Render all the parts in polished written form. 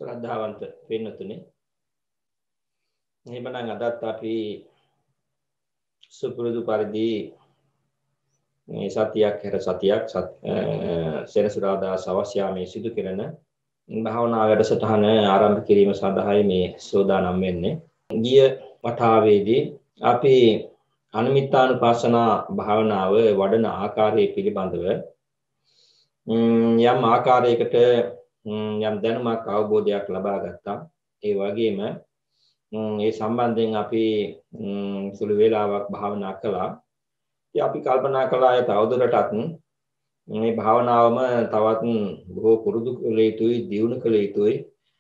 ශ්‍රද්ධාවන්ත පින්නතුනි, එහෙමනම් අදත් අපි සුපුරුදු පරිදි මේ සතියක් හැර සතියක් සෙනසුරාදා සවස් යාමේ සිදු කරන භාවනා වැඩසටහන ආරම්භ කිරීම සඳහායි මේ සෝදානම් වෙන්නේ. ගිය වතාවේදී අපි අනිමිත්තානුපස්සනා භාවනාව වඩන ආකාරය පිළිබඳව යම් ආකාරයකට යම් දැනුමක් අවබෝධයක් ලබා ගත්තා. ඒ වගේම ඒ සම්බන්ධයෙන් අපි සුළු වේලාවක් භාවනා කළා. ඉතින් අපි කල්පනා කළා ඒ තවදුරටත් මේ භාවනාවම තවත් බොහෝ පුරුදු කළ යුතුයි, දියුණු කළ යුතුයි.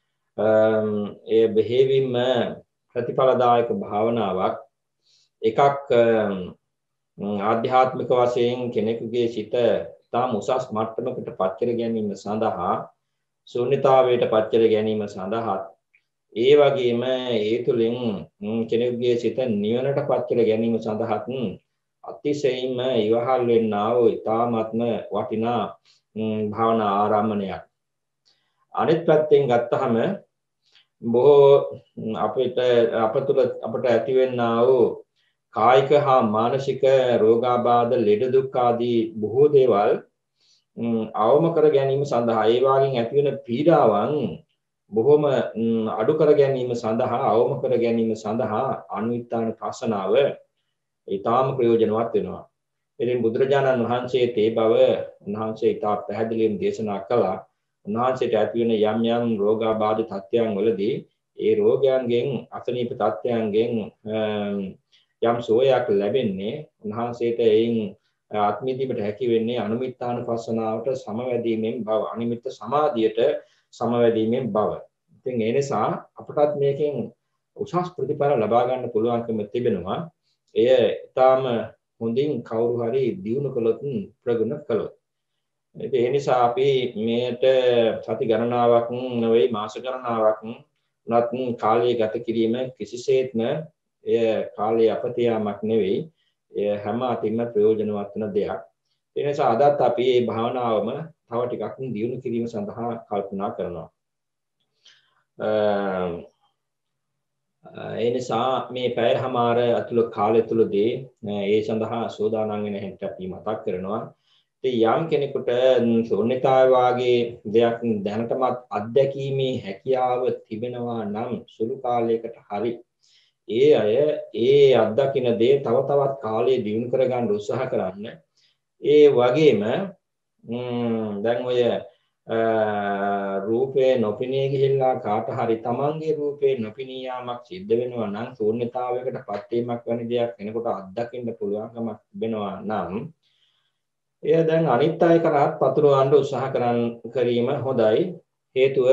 ඒ බෙහෙවින්ම ප්‍රතිඵලදායක භාවනාවක්. එකක් ආධ්‍යාත්මික වශයෙන් කෙනෙකුගේ සිත තාම උසස් මට්ටමකට පත් කර ගැනීම සඳහා, ශූන්‍යතාවයට පත් කර ගැනීම සඳහා, ඒ වගේම ඒ තුළින් කෙනෙකුගේ සිත නිවනට පත් කර ගැනීම සඳහාත් අතිශයින්ම ඉවහල් වෙන්නා වූ ඉතාමත්ම වටිනා භාවනා ආරම්භණයක්. අනිත් පැත්තෙන් ගත්තහම බොහෝ අපට ඇතිවෙන්නා වූ කායික හා මානසික රෝගාබාධ, ලෙඩ දුක් ආදී බොහෝ දේවල් අවම කර ගැනීම සඳහා, ඒ වගේන් ඇතිවෙන පීඩාවන් බොහොම අඩු කර ගැනීම සඳහා, අවම කර ගැනීම සඳහා අනිමිත්තානුපස්සනාව ඊටාම ප්‍රයෝජනවත් වෙනවා. ඉතින් බුදුරජාණන් වහන්සේ තේ බව උන්වහන්සේ ඉතා පැහැදිලිවම දේශනා කළා. උන්වහන්සේට ඇතිවෙන යම් යම් රෝගාබාධ තත්ත්වයන් වලදී ඒ රෝගයන්ගෙන්, අසනීප තත්ත්වයන්ගෙන් යම් සෝයක් ලැබෙන්නේ උන්වහන්සේට එයින් ආත්මීදීමට හැකි වෙන්නේ අනිමිත්තානුපස්සනාවට සමවැදීමෙන් බව, අනිමිත්ත සමාධියට සමවැදීමෙන් බව. ඉතින් ඒ නිසා අපටත් මේකෙන් උසස් ප්‍රතිඵල ලබා ගන්න පුළුවන්කම තිබෙනවා. එය ඊටාම හොඳින් කවුරු හරි දියුණු කළොත්, ප්‍රගුණ කළොත්. ඒ නිසා අපි මේට සති ගණනාවක් නෙවෙයි, මාස ගණනාවක් උනත් කාලය ගත කිරීම කිසිසේත්ම එය කාලය අපතයාමක් නෙවෙයි. එය හැම අතින්ම ප්‍රයෝජනවත් වන දෙයක්. ඒ නිසා අදත් අපි මේ භාවනාවම තව ටිකක් දියුණු කිරීම සඳහා කල්පනා කරනවා. ඒ නිසා මේ පැයමාර අතුළු කාලය තුලදී ඒ සඳහා සෝදානම් වෙන හැටි අපි මතක් කරනවා. ඉතින් යම් කෙනෙකුට ශූන්‍යතාව වාගේ දෙයක් දැනටමත් අත්දැකීමේ හැකියාව තිබෙනවා නම් සුළු කාලයකට හරි ඒ අය ඒ අත්දකින දේ තව තවත් කාලය දියුණු කරගන්න උත්සාහ කරන්න. ඒ වගේම දැන් ඔය රූපේ නොපෙනී ගිහිල්ලා කාට හරි තමන්ගේ රූපේ නොපෙනී යාමක් සිද්ධ වෙනවා නම්, ශූන්‍යතාවයකට පත් වීමක් වැනි දෙයක් කෙනෙකුට අත්දකින්න පුළුවන්කමක් තිබෙනවා නම්, එය දැන් අනිත් අය කරාත් පතුරවන්න උත්සාහ කිරීම හොඳයි. හේතුව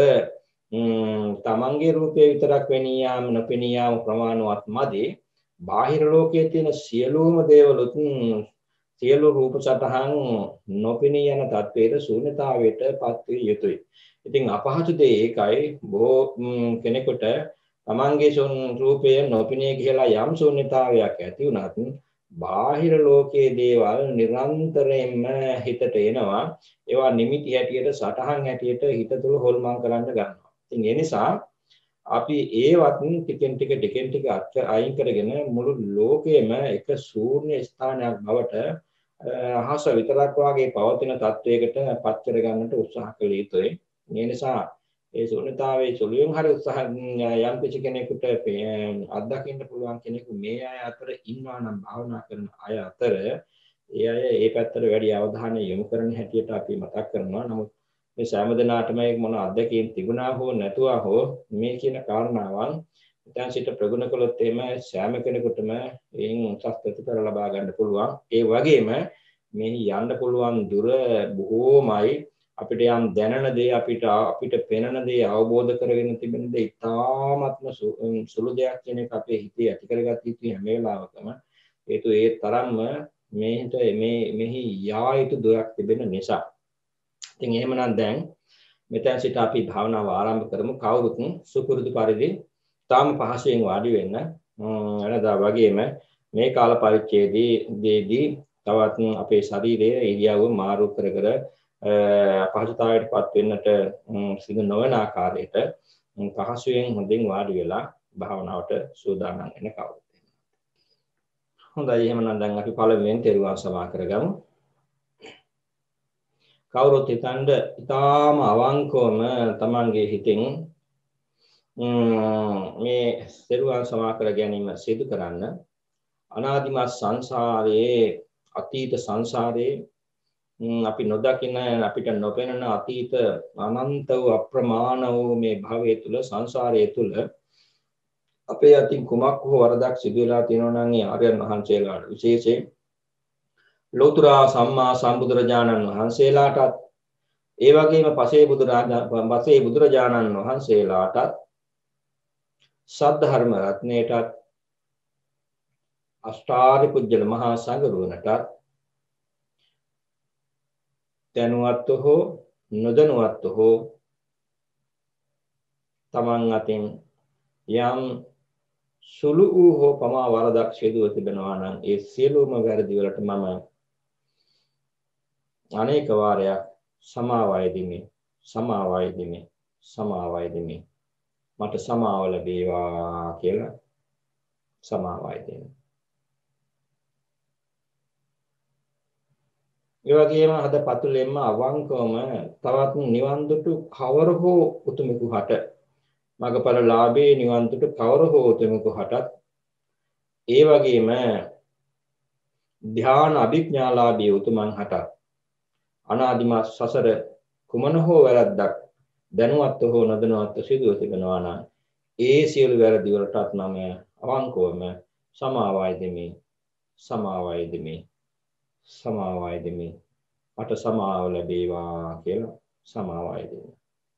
තමන්ගේ රූපේ විතරක් වෙනී යාම, නොපෙනී යාම ප්‍රමාණවත් මදි. බාහිර ලෝකයේ තියෙන සියලුම දේවලුත්, සියලු රූප සටහන් නොපෙනී යන තත්වයට, ශූන්‍යතාවයට පත් විය යුතුයි. ඉතින් අපහසු දේ ඒකයි. බොහෝ කෙනෙකුට තමන්ගේ රූපය නොපෙනී ගිහලා යම් ශූන්‍යතාවයක් ඇති වුණත් බාහිර ලෝකයේ දේවල් නිරන්තරයෙන්ම හිතට එනවා. ඒවා නිමිති හැටියට, සටහන් හැටියට හිත තුළ හොල්මන් කරන්න ගන්නවා. ඉතින් ඒ නිසා අපි ඒවත් ටිකෙන් ටික අයින් කරගෙන මුළු ලෝකෙම එක ශූන්‍ය ස්ථානයක් බවට, අහස විතරක් වාගේ පවතින තත්වයකට පත් කර ගන්නට උත්සාහ කළ යුතුයි. ඒ නිසා ඒ ශූන්‍යතාවයේ සුළුයෙන් හරි උත්සාහ යම් කිසි කෙනෙකුට අත්දකින්න පුළුවන් කෙනෙකු මේ අය අතර ඉන්නවා නම්, භාවනා කරන අය අතර, ඒ අය ඒ පැත්තට වැඩි අවධානය යොමු කරන හැටියට අපි මතක් කරනවා. නමුත් මේ සෑම දිනාටම මොන අත්දැකීම් තිබුණා හෝ නැතුවා හෝ මේ කියන කාරණාවන් ඉතින් සිට ප්‍රගුණ කළොත් එහෙම සෑම කෙනෙකුටම එයින් උසස් ප්‍රතිඵල ලබා ගන්න පුළුවන්. ඒ වගේම මේ යන්න පුළුවන් දුර බොහෝමයි. අපිට යම් දැනන දේ, අපිට පෙනෙන දේ, අවබෝධ කරගෙන තිබෙන දේ ඉතාමත්ම සුළු දෙයක් කියන එක අපේ හිතේ ඇති කරගත යුතුයි හැම වෙලාවකම. හේතු ඒ තරම්ම මෙහි යා යුතු දෙයක් තිබෙන නිසා. ඉතින් එහෙමනම් දැන් මෙතන සිට අපි භාවනාව ආරම්භ කරමු. කවුරුත් සුපුරුදු පරිදි තාම පහසුවෙන් වාඩි වෙන්න. වෙනදා වගේම මේ කාල පරිච්ඡේදයේදී තවත් අපේ ශරීරයේ ඉරියව්ව මාරු කර අපහසුතාවයට පත් වෙන්නට සිදු නොවන ආකාරයට පහසුවෙන් හොඳින් වාඩි වෙලා භාවනාවට සූදානම් වෙන කවුරුත්. හොඳයි එහෙනම් දැන් අපි පළමුවෙන් තෙරුවන් සමා කරගමු. කවුරුත් හිතන්න ඊටාම අවංකවම තමන්ගේ හිතෙන් මේ තෙරුවන් සමා කර ගැනීම සිදු කරන්න. අනාදිමත් සංසාරයේ අතීත සංසාරයේ අපි නොදකින අපිට නොපෙනෙන අතීත අනන්ත වූ අප්‍රමාණ වූ මේ භවයේ තුල සංසාරයේ තුල අපේ අතින් කුමක් හෝ වරදක් සිදු වෙලා තියෙනවා නම් ඒ ආර්යයන් වහන්සේලාට විශේෂයෙන් ලෝතර සම්මා සම්බුදුරජාණන් වහන්සේලාටත් ඒ වගේම පසේ බුදුරජාණන් වහන්සේලාටත් සද්ධර්ම රත්නයටත් අෂ්ටාරි පුජ්‍යල මහා සංඝරුවනටත් දැනුවත්ව හෝ නොදැනුවත්ව හෝ තමන් අතින් යම් සුළු වූ හෝ පමා වරදක් සිදුව තිබෙනවා නම් ඒ සියලුම වැරදි වලට මම අනේක වාරයක් සමාවයි දෙමි මට සමාව ලැබේවා කියලා සමාවයි දෙන්න. ඒ වගේම අද පතුලෙන්ම අවංකවම තවත් නිවන් දුටු කවර හෝ උතුමෙකු හට මගපල ලාභේ නිවන් දුටු කවර හෝ උතුමෙකු හටත් ඒ වගේම ධ්‍යාන අභිඥාලාභී උතුමන් හටත් අනාදිමත් සසර කුමන හෝ වැරද්දක් දැනුවත්ව හෝ නොදැනුවත්ව සිදුව තිබෙනවා නම් ඒ සියලු වැරදි වලටත් මම අවංකවම සමාවයි දෙමි මට සමාව ලැබේවා කියලා සමාවයි දෙමි.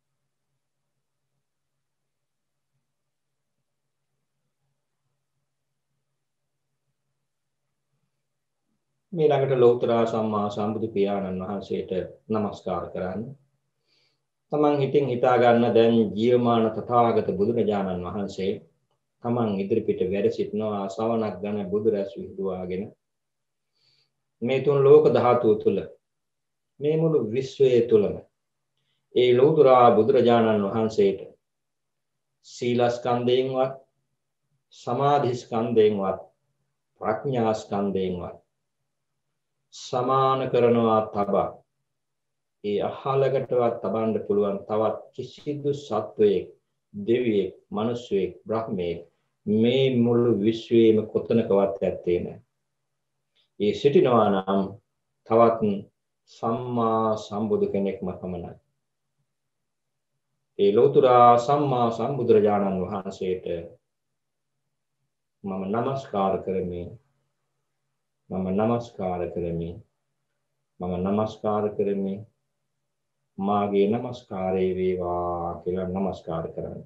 මේ ළඟට ලෞතර සම්මා සම්බුදු පියාණන් වහන්සේට නමස්කාර කරන්න. තමන් හිතින් හිතා ගන්න දැන් ජීවමාන තථාගත බුදුරජාණන් වහන්සේ තමන් ඉදිරිපිට වැඩ සිටිනවා ශ්‍රවණක් ගන්න බුදු රැස් විහිදුවාගෙන මේ තුන් ලෝක ධාතුව තුල මේ මුළු විශ්වයේ තුලම ඒ ලෞතර බුදුරජාණන් වහන්සේට සීලස්කන්ධයෙන්වත් සමාධිස්කන්ධයෙන්වත් ප්‍රඥාස්කන්ධයෙන්වත් සමාන කරනවා තබා ඒ අහලකටවත් තබන්න පුළුවන් තවත් කිසිදු සත්වයෙක් දෙවියෙක් මිනිසෙක් බ්‍රහ්මයෙක් මේ මුළු විශ්වයේම කොතනකවත් ඇත්තේ නැහැ. ඒ සිටිනවා නම් තවත් සම්මා සම්බුදු කෙනෙක්ම පමණයි. ඒ ලෞතර සම්මා සම්බුදුරජාණන් වහන්සේට මම නමස්කාර කරමි. මාගේ නමස්කාරය වේවා කියලා නමස්කාර කරන්න.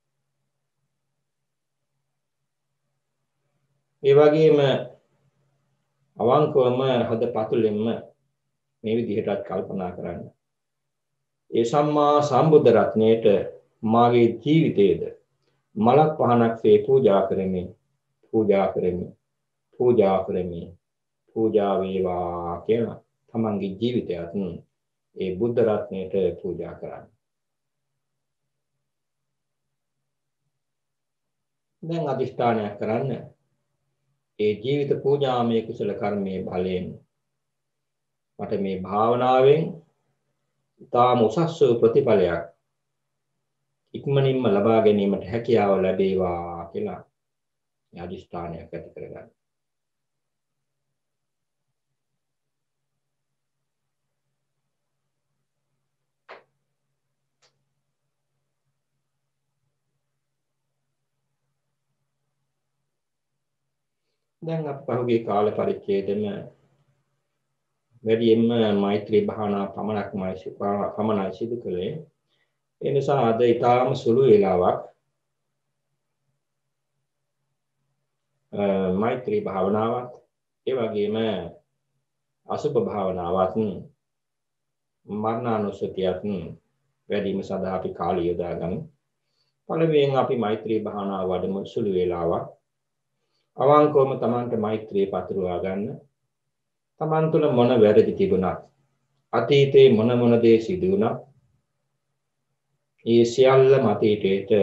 ඒ වගේම අවංකවම හද පතුලෙන්ම මේ විදිහටත් කල්පනා කරන්න. ඒ සම්මා සම්බුද්ධ රත්නයේට මාගේ ජීවිතයේද මලක් පහනක් සේ පූජා වේවා කියලා තමන්ගේ ජීවිතයත් ඒ බුද්ධ රත්නයට පූජා කරන්න. දැන් අදිෂ්ඨානයක් කරන්න. ඒ ජීවිත පූජාමය කුසල කර්මයේ බලයෙන් මට මේ භාවනාවෙන් තාම උසස් ප්‍රතිඵලයක් ඉක්මනින්ම ලබා ගැනීමට හැකියාව ලැබේවා කියලා අදිෂ්ඨානයක් ඇති කරගන්න. දැන් අප පහුගිය කාල පරිච්ඡේදෙම වැඩියෙන්ම මෛත්‍රී භාවනා පමණයි සිදු කළේ. ඒ නිසා අද ඊටාම සුළු වේලාවක් මෛත්‍රී භාවනාවත් ඒ වගේම අසුභ භාවනාවත් මරණානුස්සතියත් වැඩිම සඳහා අපි කාලය යොදා ගමු. පළමුවෙන් අපි මෛත්‍රී භාවනාව වඩමු සුළු වේලාවක්. අවංකවම තමන්ට මෛත්‍රිය පතුරවා ගන්න. තමන් තුළ මොන වැරදි තිබුණත් අතීතේ මොන දේ සිදු වුණත් ඒ සියල්ලම අතීතයට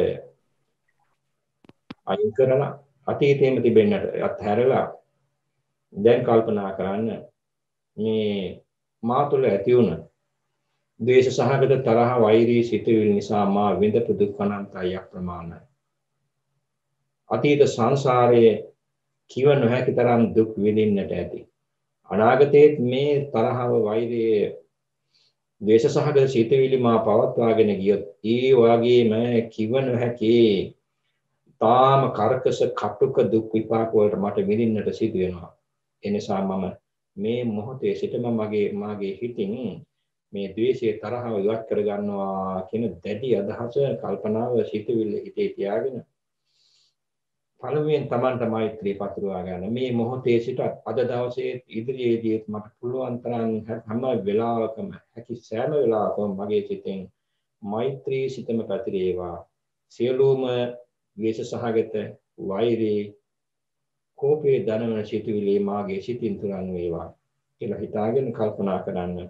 අයින් කරලා අතීතයේම තිබෙන්නට අත්හැරලා දැන් කල්පනා කරන්න මේ මා තුළ ඇති වුණ ද්වේෂ සහගත තරහ වෛරී සිතුවිලි නිසා මා විඳපු දුක් අනන්තයි අප්‍රමාණයි. අතීත සංසාරයේ කිව නොහැකි තරම් දුක් විඳින්නට ඇති. අනාගතයේත් මේ තරහව වෛරයේ ද්වේෂ සහගත සිතුවිලි මා පවත්වාගෙන ගියොත් ඒ වගේම කිව නොහැකි තාම කර්කශ කටුක දුක් විපාක වලට මට විඳින්නට සිදු වෙනවා. ඒ නිසා මම මේ මොහොතේ සිටම මාගේ හිතින් මේ ද්වේෂයේ තරහව ඉවත් කර ගන්නවා කියන දැඩි අදහස කල්පනාව සිතුවිල්ල හිතේ තියාගෙන පළමුවෙන් Tamanට මෛත්‍රී පතුරවා ගන්න. මේ මොහොතේ සිට අද දවසේ ඉදිරියේදී මට පුළුවන් තරම් හැම වෙලාවකම හැකි සෑම වෙලාවකම මගේ සිතෙන් මෛත්‍රී සිතම පැතිරේවා. සියලුම ද්වේෂ සහගත වෛරී කෝපයේ දනවන සිතුවිලි මාගේ සිතින් තුරන් වේවා කියලා හිතාගෙන කල්පනා කරන්න.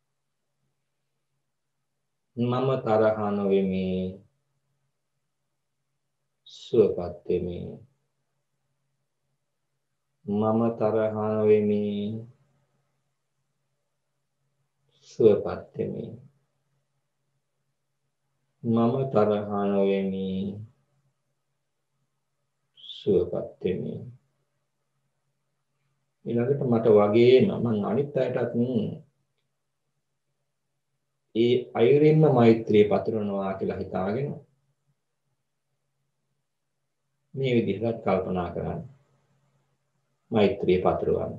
මම තරහ නොවෙමි, සුවපත් වෙමි. මම තරහ නොවෙමි, සුවපත් වෙමි. මම තරහ නොවෙමි, සුවපත් වෙමි. ඊළඟට මට වගේම මම අනිත් අයටත් ඒ අයුරින්ම මෛත්‍රිය පතුරවනවා කියලා හිතාගෙන මේ විදිහට කල්පනා කරන්න. මෛත්‍රිය පතුරවන්න.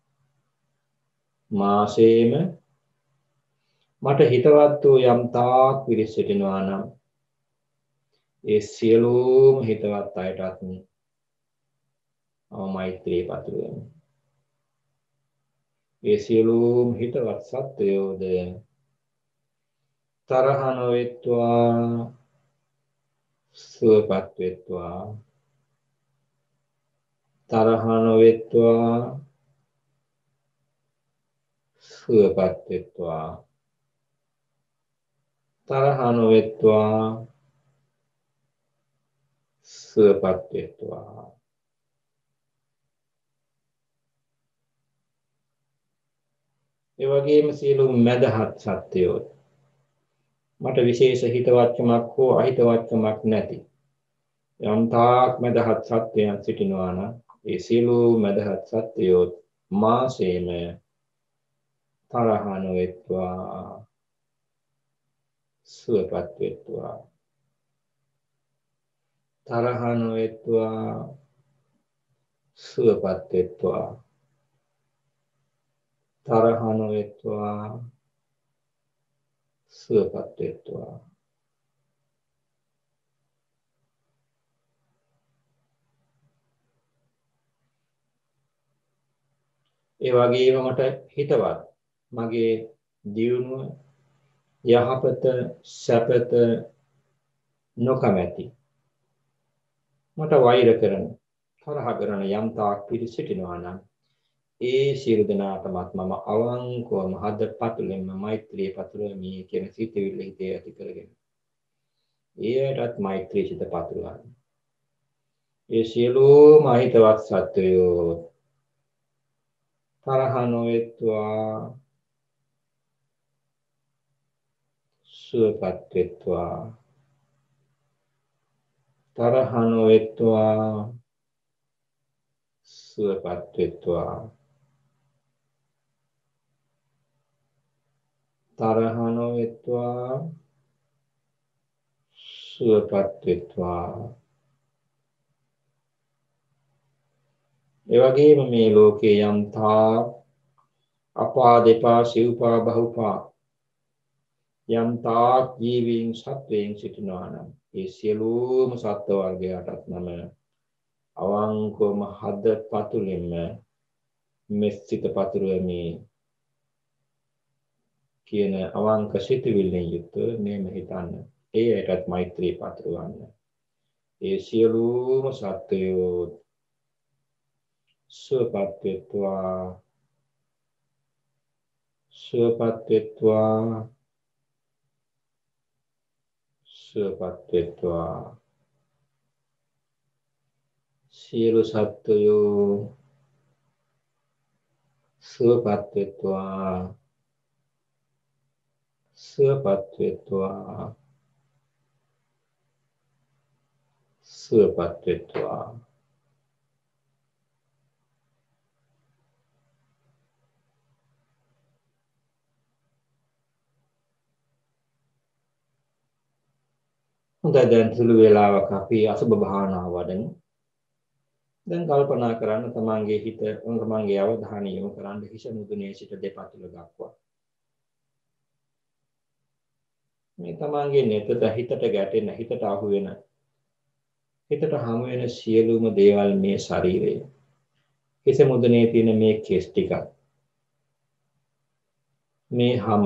මාසෙම මට හිතවත් වූ යම් තාක් පිරිස සිටිනවා නම් ඒ සියලුම හිතවත් අයටත් මෛත්‍රිය පතුරවන්න. ඒ සියලුම හිතවත් සත්වයෝද තරහ නොවෙත්වා, සුවපත් වෙත්වා. තරහ නොවෙත්වා, සුවපත් වෙත්වා. තරහ නොවෙත්වා, සුවපත් වෙත්වා. ඒ වගේම සියලුම මදහත් සත්‍යයෝ මට විශේෂ හිතවත්කමක් හෝ අහිතවත්කමක් නැති යම් තාක් මදහත් සත්‍යයන් සිටිනවා නම් ඒ සියලුම මදහත් සත්‍යයෝ මාසෙම තරහ නොවෙත්වා, සුවපත් වෙත්වා. තරහ නොවෙත්වා, සුවපත් වෙත්වා. තරහ නොවෙත්වා, සුවපත් වෙත්වා. ඒ වගේම මට හිතවත් මගේ දියුණුව යහපත සැපත නොකමැති මට වෛර කරන තරහ කරන යම් තාක් පිරිස සිටිනවා නම් ඒ සියලු දෙනාටමත් මම අවංකවම හදපතුලෙන්ම මෛත්‍රී පතුරවමි කියන සිතවිල්ල හිතේ ඇති කරගෙන එයටත් මෛත්‍රී සිත පතුරවන්න. ඒ සියලුම අහිතවත් සත්වයෝ තරහ නොවෙත්වා, සුවපත් වෙත්වා. තරහ නොවෙත්වා, සුවපත් වෙත්වා. තරහ නොවෙත්වා, සුවපත් වෙත්වා. ඒ වගේම මේ ලෝකේ යම් තා අපා දෙපා සිව්පා බහුපා යම් තාක් ජීවීන් සත්වයන් සිටිනවා නම් ඒ සියලුම සත්ව වර්ගයාටත් නම අවංකවම හද පතුලින්ම මෙස්සිත පතුරවමි කියන අවංක සිතුවිල්ලෙන් යුක්තව මෙහෙම හිතන්න. ඒයටත් මෛත්‍රී පතුරවන්න. ඒ සියලුම සත්වයෝ සුවපත් වෙත්වා, සුවපත් වෙත්වා, සුවපත් වෙත්වා සියලු සත්වයෝ සුවපත් වෙත්වා සුවපත් වෙත්වා සුවපත් වෙත්වා හොඳයි දැන් සුළු වේලාවක් අපි අසුබ භාවනාව වඩමු. දැන් කල්පනා කරන්න තමන්ගේ හිත තමන්ගේ අවධානය යොමු කරන්න හිස මුදුනේ සිට දෙපතුල දක්වා. මේ තමන්ගේ නෙතට හිතට ගැටෙන හිතට අහු වෙන හිතට හමු වෙන සියලුම දේවල් මේ ශරීරයේ හිස මුදුනේ තියෙන මේ කෙස් ටික මේ හම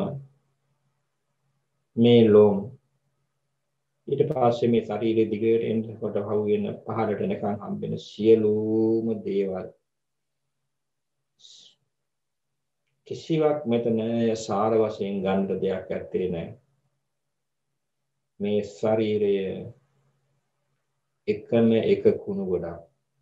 මේ ලෝම ඊට පස්සේ මේ ශරීරයේ දිගට එනකොට හවු වෙන පහළට එනකන් හම්බෙන සියලුම දේවල් කිසිවක් මෙතන සාර වශයෙන් ගන්න දෙයක් ඇත්තේ නැහැ. මේ ශරීරය එකම එක කුණු ගොඩක්.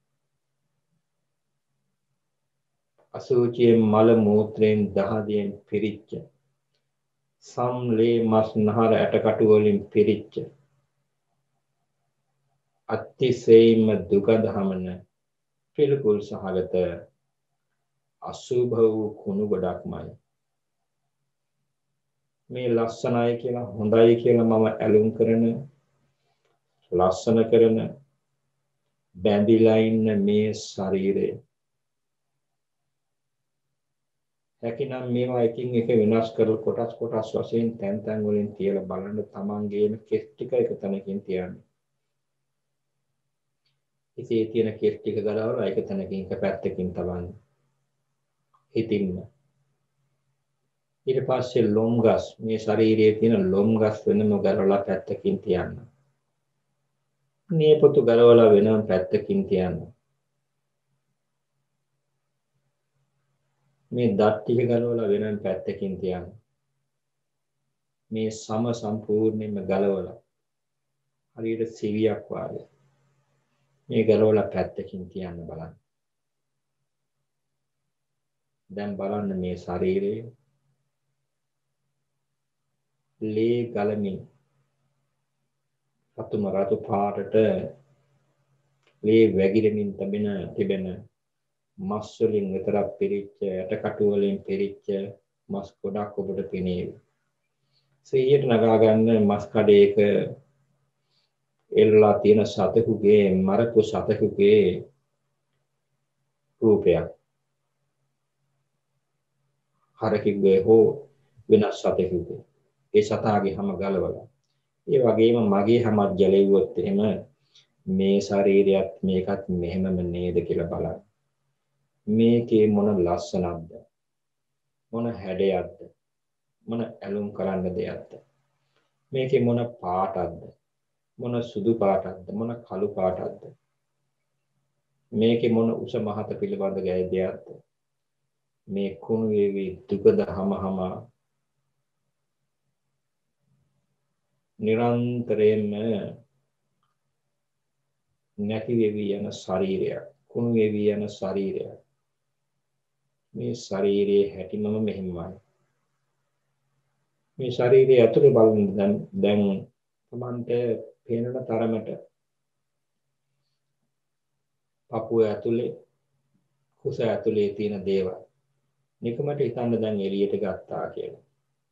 අසුචියෙන් මල මූත්‍රයෙන් දහදියෙන් පිරිච්ච සම්ලේ මස් නහර ඇටකටු වලින් පිරිච්ච අතිශයින්ම දුකද හමන පිළිකුල් සහගත අසුභ වූ කුණු ගොඩක්මයි. මේ ලස්සනයි කියලා හොඳයි කියලා මම ඇලුම් කරන ලස්සන කරන බැඳිලා ඉන්න මේ ශරීරය හැකිනම් මේවා එකින් එක වෙනස් කරලා කොටස් වශයෙන් තැන් වලින් තියලා බලන්න තමන්ගේම කෙස් ටික එක තැනකින් තියන්නේ. ඉතින් තියෙන කෙස් ටික ගලවලා එක තැනකින් එක පැත්තකින් තබන්න. හිතින්ම. ඊට පස්සේ ලොම්ගස් මේ ශරීරයේ තියෙන ලොම්ගස් වෙනම ගලවලා පැත්තකින් තියන්න. නියපොතු ගලවලා වෙනම පැත්තකින් තියන්න. මේ දත් ටික ගලවලා වෙනම පැත්තකින් තියන්න. මේ සම සම්පූර්ණයෙන්ම ගලවලා හරියට සිවියක් වගේ මේ ගලවලා පැත්තකින් තියන්න බලන්න. දැන් බලන්න මේ ශරීරයේ ලේ ගලමින් රතු පාටට ලේ වැగిරෙමින් තිබෙන මස් වලින් විතරක් පිරිච්ච ඇටකටු වලින් පිරිච්ච මස් ගොඩක් ඔබට පෙනේවි. සිහියට නගා ගන්න මස් කඩේක එල්ලලා තියෙන සතෙකුගේ මරපු සතෙකුගේ රූපයක්. හරකෙකුගේ හෝ වෙනස් සතෙකුගේ ඒ සතාගේ හැම ගලවලා. ඒ වගේම මගේ හැමත් ජලෙව්වොත් එහෙම මේ ශරීරයත් මේකත් මෙහෙමම නේද කියලා බලන්න. මේකේ මොන ලස්සනක්ද? මොන හැඩයක්ද? මොන ඇලුම් කරන්න දෙයක්ද? මේකේ මොන පාටක්ද? මොන සුදු පාටක්ද? මොන කළු පාටක්ද? මේකේ මොන උස මහත පිළිබඳ ගැයදයක්ද? මේ කුණු වේවි දුකද හමහම නිරන්තරයෙන්ම නැති වෙවි යන ශරීරයක්, කුණු වෙවි යන ශරීරයක්. මේ ශරීරයේ හැටිමම මෙහෙමයි. මේ ශරීරයේ ඇතුලේ බලන්න දැන් තමන්ට පේනන තරමට පපුව ඇතුලේ කුස ඇතුලේ තියෙන දේවල් නිකමට හිතන්න දැන් එළියට ගත්තා කියලා.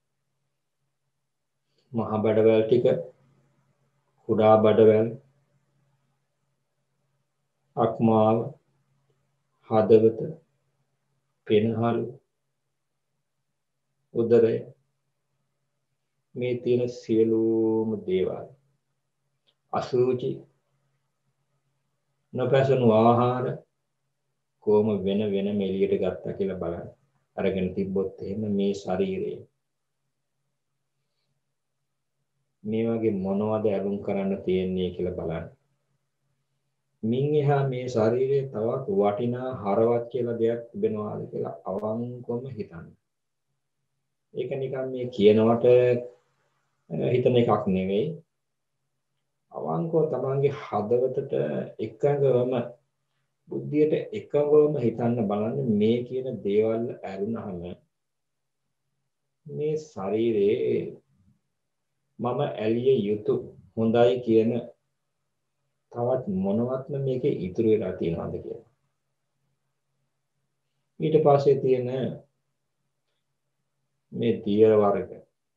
මහ බඩවැල් ටික, කුඩා බඩවැල්, අක්මාව, හදවත, පෙනහළු, උදරය මේ තියෙන සියලුම දේවල් අසුචි නොපැසුණු ආහාර කොහොම වෙන එළියට ගත්තා කියලා බලන්න. අරගෙන තිබ්බොත් එහෙම මේ ශරීරයේ මේ වගේ මොනවද ඇලුම් කරන්න තියෙන්නේ කියලා බලන්න. මින් එහා මේ ශරීරයේ තවත් වටිනා හරවත් කියලා දෙයක් තිබෙනවාද කියලා අවංකවම හිතන්න. ඒක නිකන් මේ කියනවට හිතන එකක් නෙවෙයි. අවංකව තමන්ගේ හදවතට එකඟවම බුද්ධියට එකඟවම හිතන්න බලන්න මේ කියන දේවල් ඇරුණහම මේ ශරීරයේ මම ඇලිය යුතු හොඳයි කියන තවත් මොනවත්ම මේකේ ඉතුරු වෙලා තියෙනවද කියලා. ඊට පස්සේ තියෙන මේ දියර වර්ග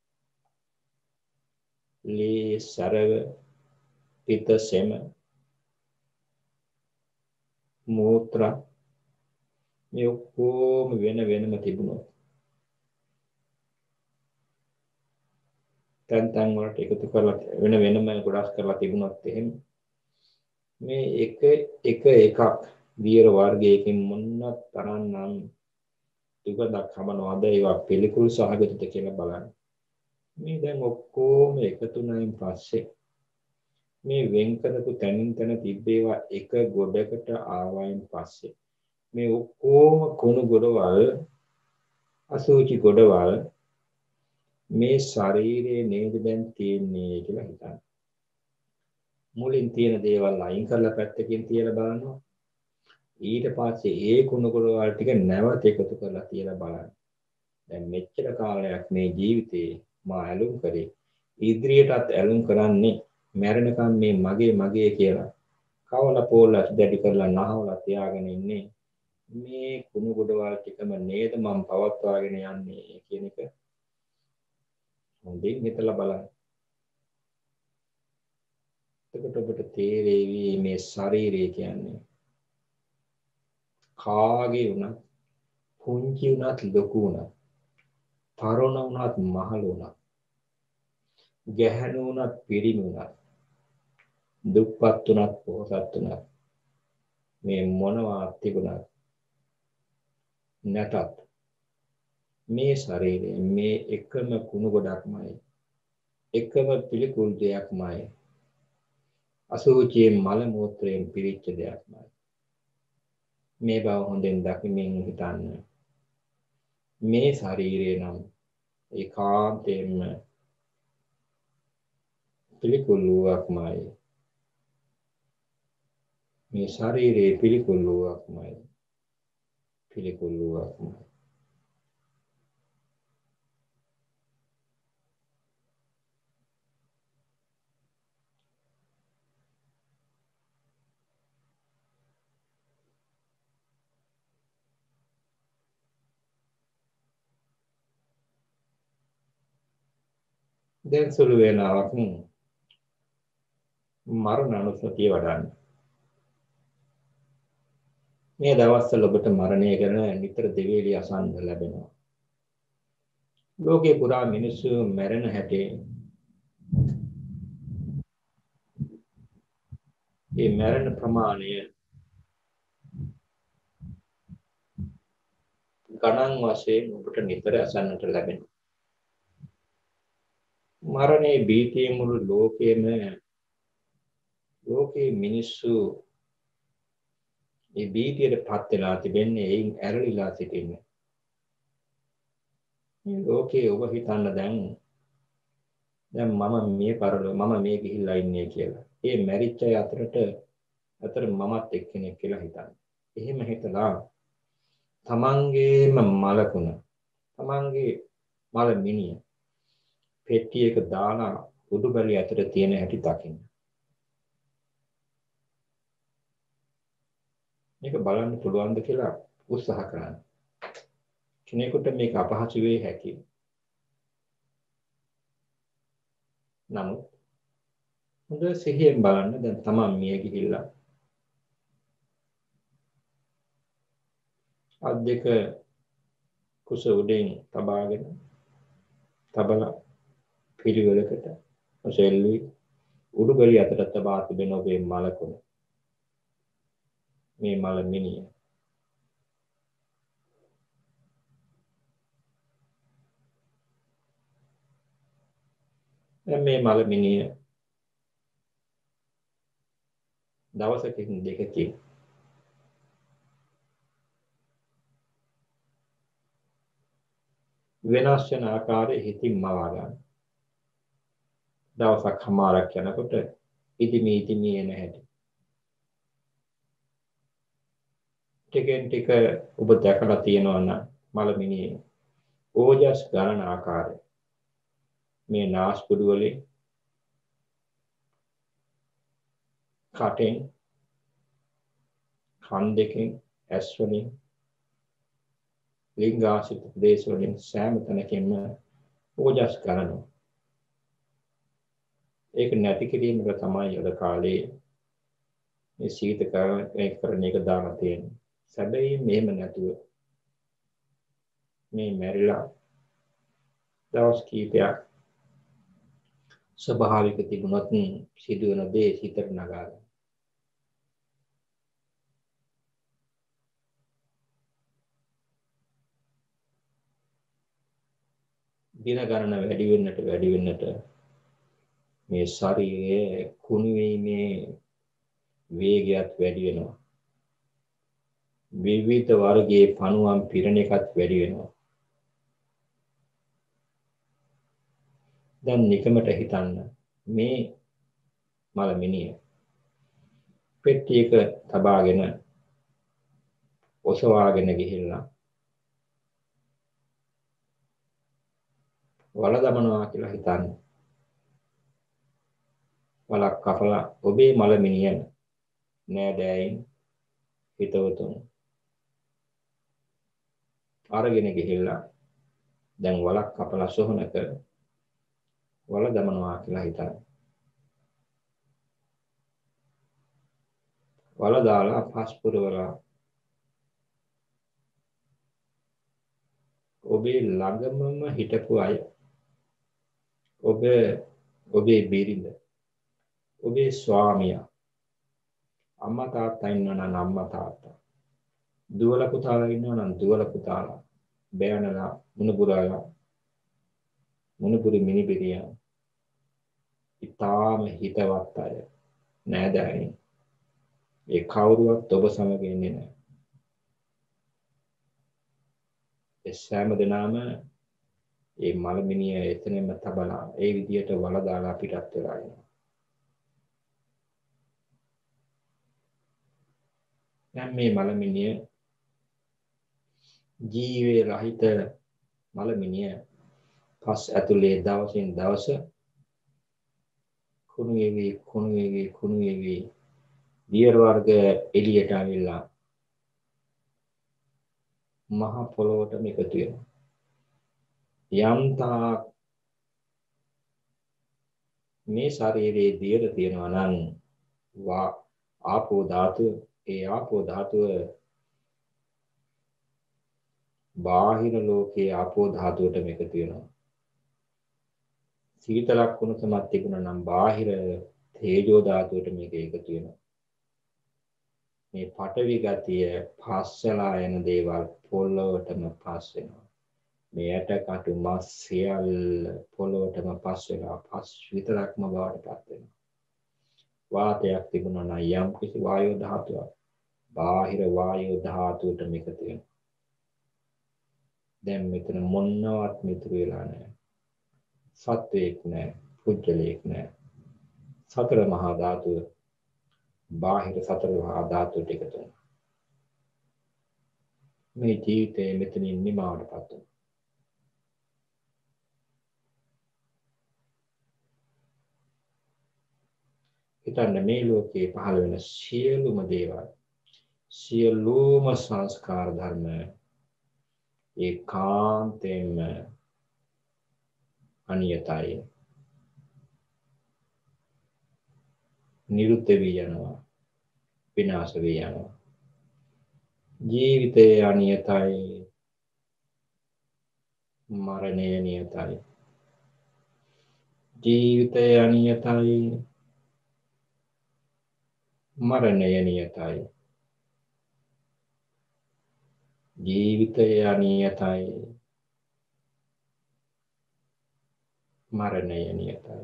ලී සරව පිත සෙම මූත්‍රා මේ ඔක්කොම වෙන වෙනම තිබුණොත් තැන් වලට එකතු කරලා වෙන වෙනම ගොඩක් කරලා තිබුණොත් එහෙම මේ එකක් දියර වර්ගයකින් මොන තරම්නම් දුකක් හමනවාද ඒවා පිළිකුල් සහගතද කියලා බලන්න. මේ දැන් ඔක්කොම එකතු වුණායින් පස්සේ මේ වෙන් කරපු තැනින් තැන තිබ්බේවා එක ගොඩකට ආවයින් පස්සේ මේ ඔක්කොම කුණු ගොඩවල් අසුචි ගොඩවල් මේ ශරීරයේ නේද දැන් තියෙන්නේ කියලා හිතන්න. මුලින් තියෙන දේවල් අයින් කරලා පැත්තකින් තියලා බලනවා. ඊට පස්සේ ඒ කුණු ගොඩවල් ටික නැවත එකතු කරලා තියලා බලන්න. දැන් මෙච්චර කාලයක් මේ ජීවිතේ මා ඇලුම් කරේ ඉදිරියටත් ඇලුම් කරන්නේ මැරෙනකම් මේ මගේ කියලා කවලා පොල්ලා දැඩි කරලා නහවලා තියාගෙන ඉන්නේ මේ කුණු ගොඩවල් ටිකම නේද මම පවත්වාගෙන යන්නේ කියන එක හොඳින් හිතලා බලන්න. එතකොට ඔබට තේරෙවි මේ ශරීරය කියන්නේ කාගේ වුණත් පුංචි වුණත් ලොකු වුණත් තරුණ වුණත් මහලු වුණත් ගැහැණු වුණත් පිරිමි වුණත් දුප්පත් වුණත් පොහොසත් වුණත් මේ මොනවා තිබුණත් නැතත් මේ ශරීරයේ මේ එකම කුණු ගොඩක්මයි එකම පිළිකුල් දෙයක්මයි අසුචියේ මල මූත්‍රයෙන් පිරිච්ච දෙයක්මයි. මේ බව හොඳින් දකිමින් හිතන්න. මේ ශරීරය නම් ඒකාන්තයෙන්ම පිළිකුල් වූවක්මයි. මේ ශරීරයේ පිළිකුල් වූවක්මයි. පිළිකුල් වූවක්මයි. දැන් සුළු වේලාවක් මරණ අනුස්සතිය වඩන්න. මේ දවස්වල ඔබට මරණය ගැන නිතර දෙවිලි අසන්න ලැබෙනවා. ලෝකේ පුරා මිනිස්සු මැරෙන හැටි මේ මරණ ප්‍රමාණය ගණන් වශයෙන් ඔබට නිතර අසන්නට ලැබෙනවා. මරණේ භීතිය මුළු ලෝකේ මිනිස්සු මේ භීතියට පත් වෙලා තිබෙන්නේ එයින් ඇරලිලා සිටින්නේ. මේ ලෝකේ ඔබ හිතන්න දැන් මම මේ ගිහිල්ලා ඉන්නේ කියලා. ඒ මැරිච්ච අය අතර මමත් එක්කෙනෙක් කියලා හිතන්න. එහෙම හිතලා තමන්ගේම මලකුණ තමන්ගේ මල මිනිය පෙට්ටියක දාලා උඩුබැලිය අතර තියෙන හැටි දකින්න. මේක බලන්න පුළුවන්ද කියලා උත්සාහ කරන්න. කෙනෙකුට මේක අපහසු වෙයි හැකියි. නමුත් හොඳ සිහියෙන් බලන්න දැන් තමන් මිය ගිහිල්ලා අත් දෙක කුස උඩින් තබලා පිළිවෙලකට ඔසෙල්ලි උඩුබැලිය අතර තබා තිබෙන ඔබේ මලකුණ මේ මල මිනිය මේ මල මිනිය දවසකින් දෙකකින් වෙනස් වෙන ආකාරයේ හිතින් මවා ගන්න. දවසක් හමාරක් යනකොට ඉදිමි එන හැටි. ටිකෙන් ටික ඔබ දැකලා තියෙනවා නම් මලමිනියේ ඕජස් ගණන ආකාරය මේ නාස්පුඩු වලින් කටෙන් කන් දෙකෙන් ඇස් වලින් ලිංගාශිත ප්‍රදේශ වලින් සෑම තැනකින්ම ඕජස් ගණන. ඒක නැති කිරීමකට තමයි අද කාලේ මේ සීතකරණ එක දාලා තියෙන්නේ. සැබවින්ම මෙහෙම නැතුව මේ මැරිලා දවස් කීපයක් ස්වභාවික තිබුණත් සිදුවන දේ හිතට නගා ගන්න. දින ගණන වැඩි වෙන්නට මේ ශරීරයේ කුණු වීමේ වේගයත් වැඩි වෙනවා. විවිධ වර්ගයේ පණුවන් පිරෙන එකත් වැඩි වෙනවා. දැන් නිකමට හිතන්න මේ මලමිනිය පෙට්ටියක තබාගෙන ඔසවාගෙන ගිහිල්ලා වල දමනවා කියලා හිතන්න. වලක් කපලා ඔබේ මලමිනියන නෑදෑයින් හිතවතුන් අරගෙන ගිහිල්ලා දැන් වලක් කපලා සොහනක වල දමනවා කියලා හිතන්න. වල දාලා පස්පුරවලා ඔබේ ළඟමම හිටපු අය ඔබේ බිරිඳ ඔබේ ස්වාමියා අම්මා තාත්තා ඉන්නවා නම් අම්මා තාත්තා දුවල පුතාලා ඉන්නවා නම් දුවල පුතාලා බෑනලා මුණුබුරාලා මුණුබුරු මිනිබිරියා ඊටාම හිතවත් අය නෑදෑයින් ඒ කවුරුවත් ඔබ සමග ඉන්නේ නැහැ. ඒ සෑම දෙනාම ඒ මලමිනිය එතනම තබලා ඒ විදියට වල දාලා පිටත් වෙලා ඉනවා. දැන් මේ මලමිනිය ජීවේ රහිත මලමිනිය පස් ඇතුලේ දවසින් දවස කුණු වේවි දියර වර්ග එළියට ආවිලා මහ පොළොවටම එකතු වෙනවා. යම්තා මේ ශරීරයේ දියර තියෙනවා නම් ආපෝ ධාතුව ඒ ආපෝ ධාතුව බාහිර ලෝකයේ ආපෝ ධාතුවටම එකතු වෙනවා. සීතලක් වුණොත් තිබුණා නම් බාහිර තේජෝ ධාතුවට මේක එකතු වෙනවා. මේ පඨවි ගතිය පස්සලා යන දේවල් පොළොවටම පස් වෙනවා. මේ ඇටකටු මස් සියල්ල පොළොවටම පස් වෙනවා. පස් විතරක්ම බවට පත් වෙනවා. වාතයක් තිබුණා නම් යම් කිසි වායෝ ධාතුවක් බාහිර වායෝ ධාතුවට එකතු වෙනවා. දැන් මෙතන මොනවත් මිතුරු වෙලා නැහැ. සත්වයක් නැහැ, පුජ්‍යලයක් නැහැ. සතර මහා ධාතුව බාහිර සතර මහා ධාතුවට එකතු වෙනවා. මේ ජීවිතයේ මෙතනින් නිමාවටපත් වෙනවා. හිතන්න මේ ලෝකේ පහළ වෙන සියලුම දේවල් සියලුම සංස්කාර ධර්ම ඒකාන්තයෙන්ම අනියතයි. නිරුද්ධ වී යනවා. විනාශ වී යනවා. ජීවිතය අනියතයි. මරණය නියතයි. ජීවිතය අනියතයි. මරණය නියතයි. ජීවිතය අනියතයි. මරණය නියතයි.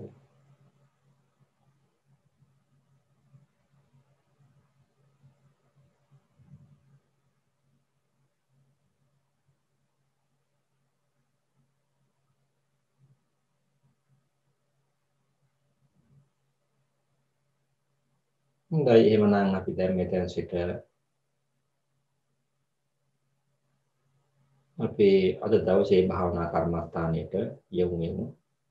හොඳයි එහෙමනම් අපි දැන් මෙතන සිට අපේ අද දවසේ භාවනා කර්මස්ථානයට යොමු වෙමු.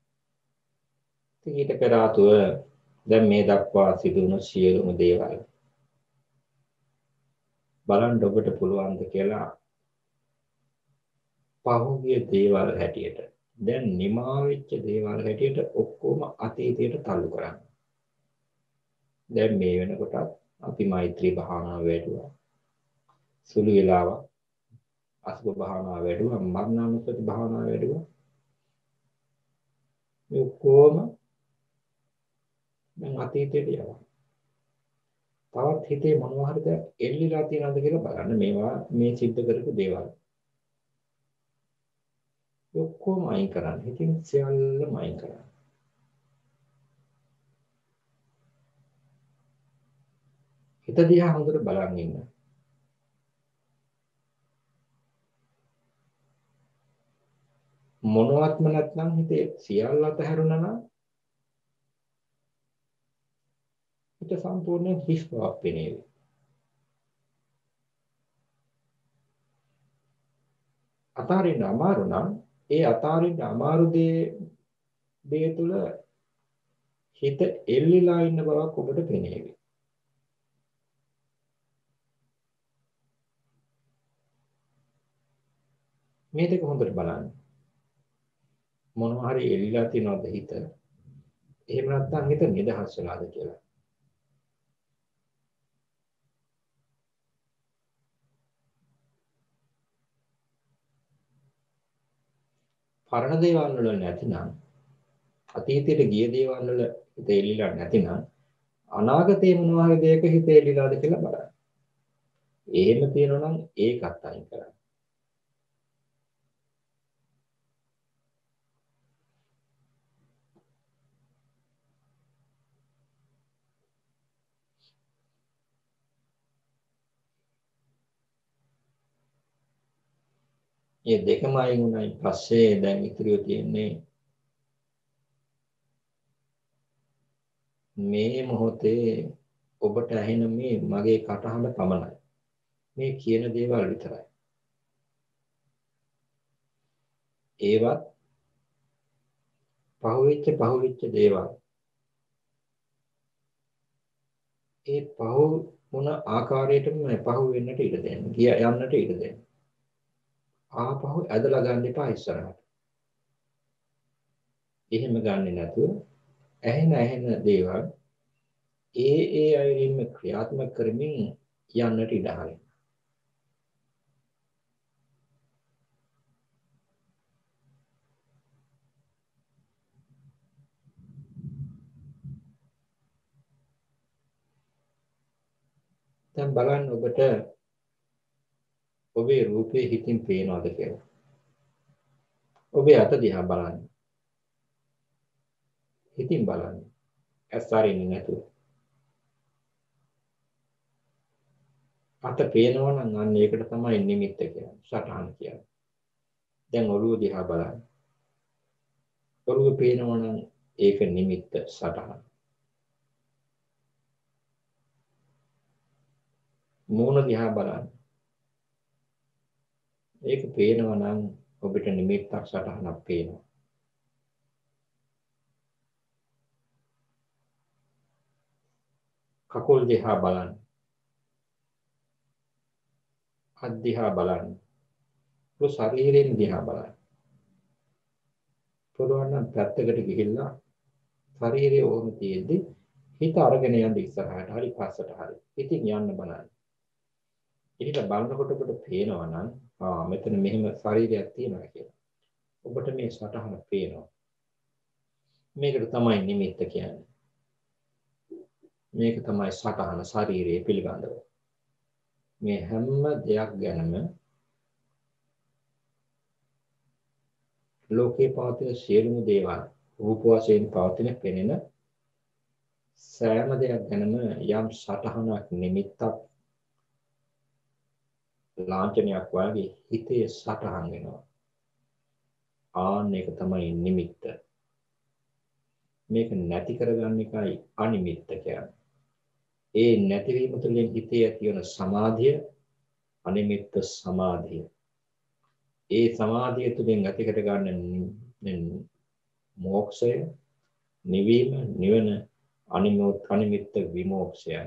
ඊට පෙර ආතුව දැන් මේ දක්වා සිදුවුණු සියලුම දේවල් බලන්න ඔබට පුළුවන්ද කියලා පහුගිය දේවල් හැටියට දැන් නිමා වෙච්ච දේවල් හැටියට ඔක්කොම අතීතයට තල්ලු කරන්න. දැන් මේ වෙනකොට අපි මෛත්‍රී භාවනාව වැඩුවා. සුළු වෙලාවක් අසුභ භාවනාව වැඩුවා, මරණානුස්සති භාවනාව වැඩුවා. මේ ඔක්කොම දැන් අතීතයට යනවා. තවත් හිතේ මොනවා හරි දෙයක් එල්ලිලා තියෙනවද කියලා බලන්න. මේවා මේ සිද්ධ කරපු දේවල්. ඔක්කොම අයින් කරන්න. ඉතින් සියල්ලම අයින් කරන්න. හිත දිහා හොඳට බලන් ඉන්න. මොනවත්ම නැත්නම් හිතේ සියල්ල අතහැරුණා නම් හිත සම්පූර්ණයෙන් හිස් බවක් පෙනේවි. අතාරින්න අමාරු නම් ඒ අතාරින්න අමාරු දේ තුල හිත එල්ලිලා ඉන්න බවක් ඔබට පෙනේවි. මේ දෙක හොඳට බලන්න. මොනවා හරි එල්ලිලා තියෙනවද හිත? එහෙම නැත්නම් හිත නිදහස් වෙලාද කියලා. පරණ දේවල් වල නැතිනම් අතීතයට ගිය දේවල් වල හිත එල්ලිලා නැතිනම් අනාගතේ මොනවා හරි දෙයක හිත එල්ලිලාද කියලා බලන්න. එහෙම තියෙනවා නම් ඒකත් අයින් කරන්න. මේ දෙකම අයින් වුණායින් පස්සේ දැන් ඉතුරු තියෙන්නේ මේ මොහොතේ ඔබට ඇහෙන මේ මගේ කටහඬ පමණයි. මේ කියන දේවල් විතරයි. ඒවත් පහුවෙච්ච දේවල්. ඒ පහු මොන ආකාරයකටම පහු වෙන්නට ඉඩ දෙන්න. ගිය යන්නට ඉඩ දෙන්න. ආපහු ඇදලා ගන්න එපා ඉස්සරහට. එහෙම ගන්නෙ නැතුව ඇහෙන දේවල් ඒ අයරින්ම ක්‍රියාත්මක කරමින් යන්නට ඉඩ හරින්න. දැන් බලන්න ඔබට ඔබේ රූපේ හිතින් පේනවද කියලා. ඔබේ අත දිහා බලන්න. හිතින් බලන්න. ඇස් අරින්නේ නැතුව. අත පේනවා නම් අන්න ඒකට තමයි නිමිත්ත කියන්නේ. සටහන් කියන්නේ. දැන් ඔළුව දිහා බලන්න. ඔළුව පේනවා නම් ඒක නිමිත්ත සටහන. මූණ දිහා බලන්න. ඒක පේනවා නම් ඔබට නිමිත්තක් සටහනක් පේනවා. කකුල් දිහා බලන්න. අත් දිහා බලන්න. පුරු ශරීරයෙන් දිහා බලන්න. පුළුවන් නම් පැත්තකට ගිහිල්ලා ශරීරය ඕම තියෙද්දි හිත අරගෙන යන්න ඉස්සරහට හරි පස්සට හරි. ඉතින් යන්න බලන්න. ඊට බලනකොට ඔබට පේනවා නම් මෙතන මෙහෙම ශරීරයක් තියෙනවා කියලා. ඔබට මේ සටහන පේනවා. මේකට තමයි නිමිත්ත කියන්නේ. මේක තමයි සටහන ශරීරයේ පිළිබඳව. මේ හැම දෙයක් ගැනම ලෝකේ පවතින සියලුම දේවල් රූප වශයෙන් පවතින පෙනෙන සෑම දෙයක් ගැනම යම් සටහනක් නිමිත්තක් ලාංඡනයක් වගේ හිතේ සටහන් වෙනවා. ආන්න ඒක තමයි නිමිත්ත. මේක නැති කරගන්න එකයි අනිමිත්ත කියන්නේ. ඒ නැතිවීම තුළින් හිතේ ඇති වෙන සමාධිය අනිමිත්ත සමාධිය. ඒ සමාධිය තුළින් ඇති කර ගන්න මෝක්ෂය, නිවීම, නිවන අනිමිත්ත විමෝක්ෂයයි.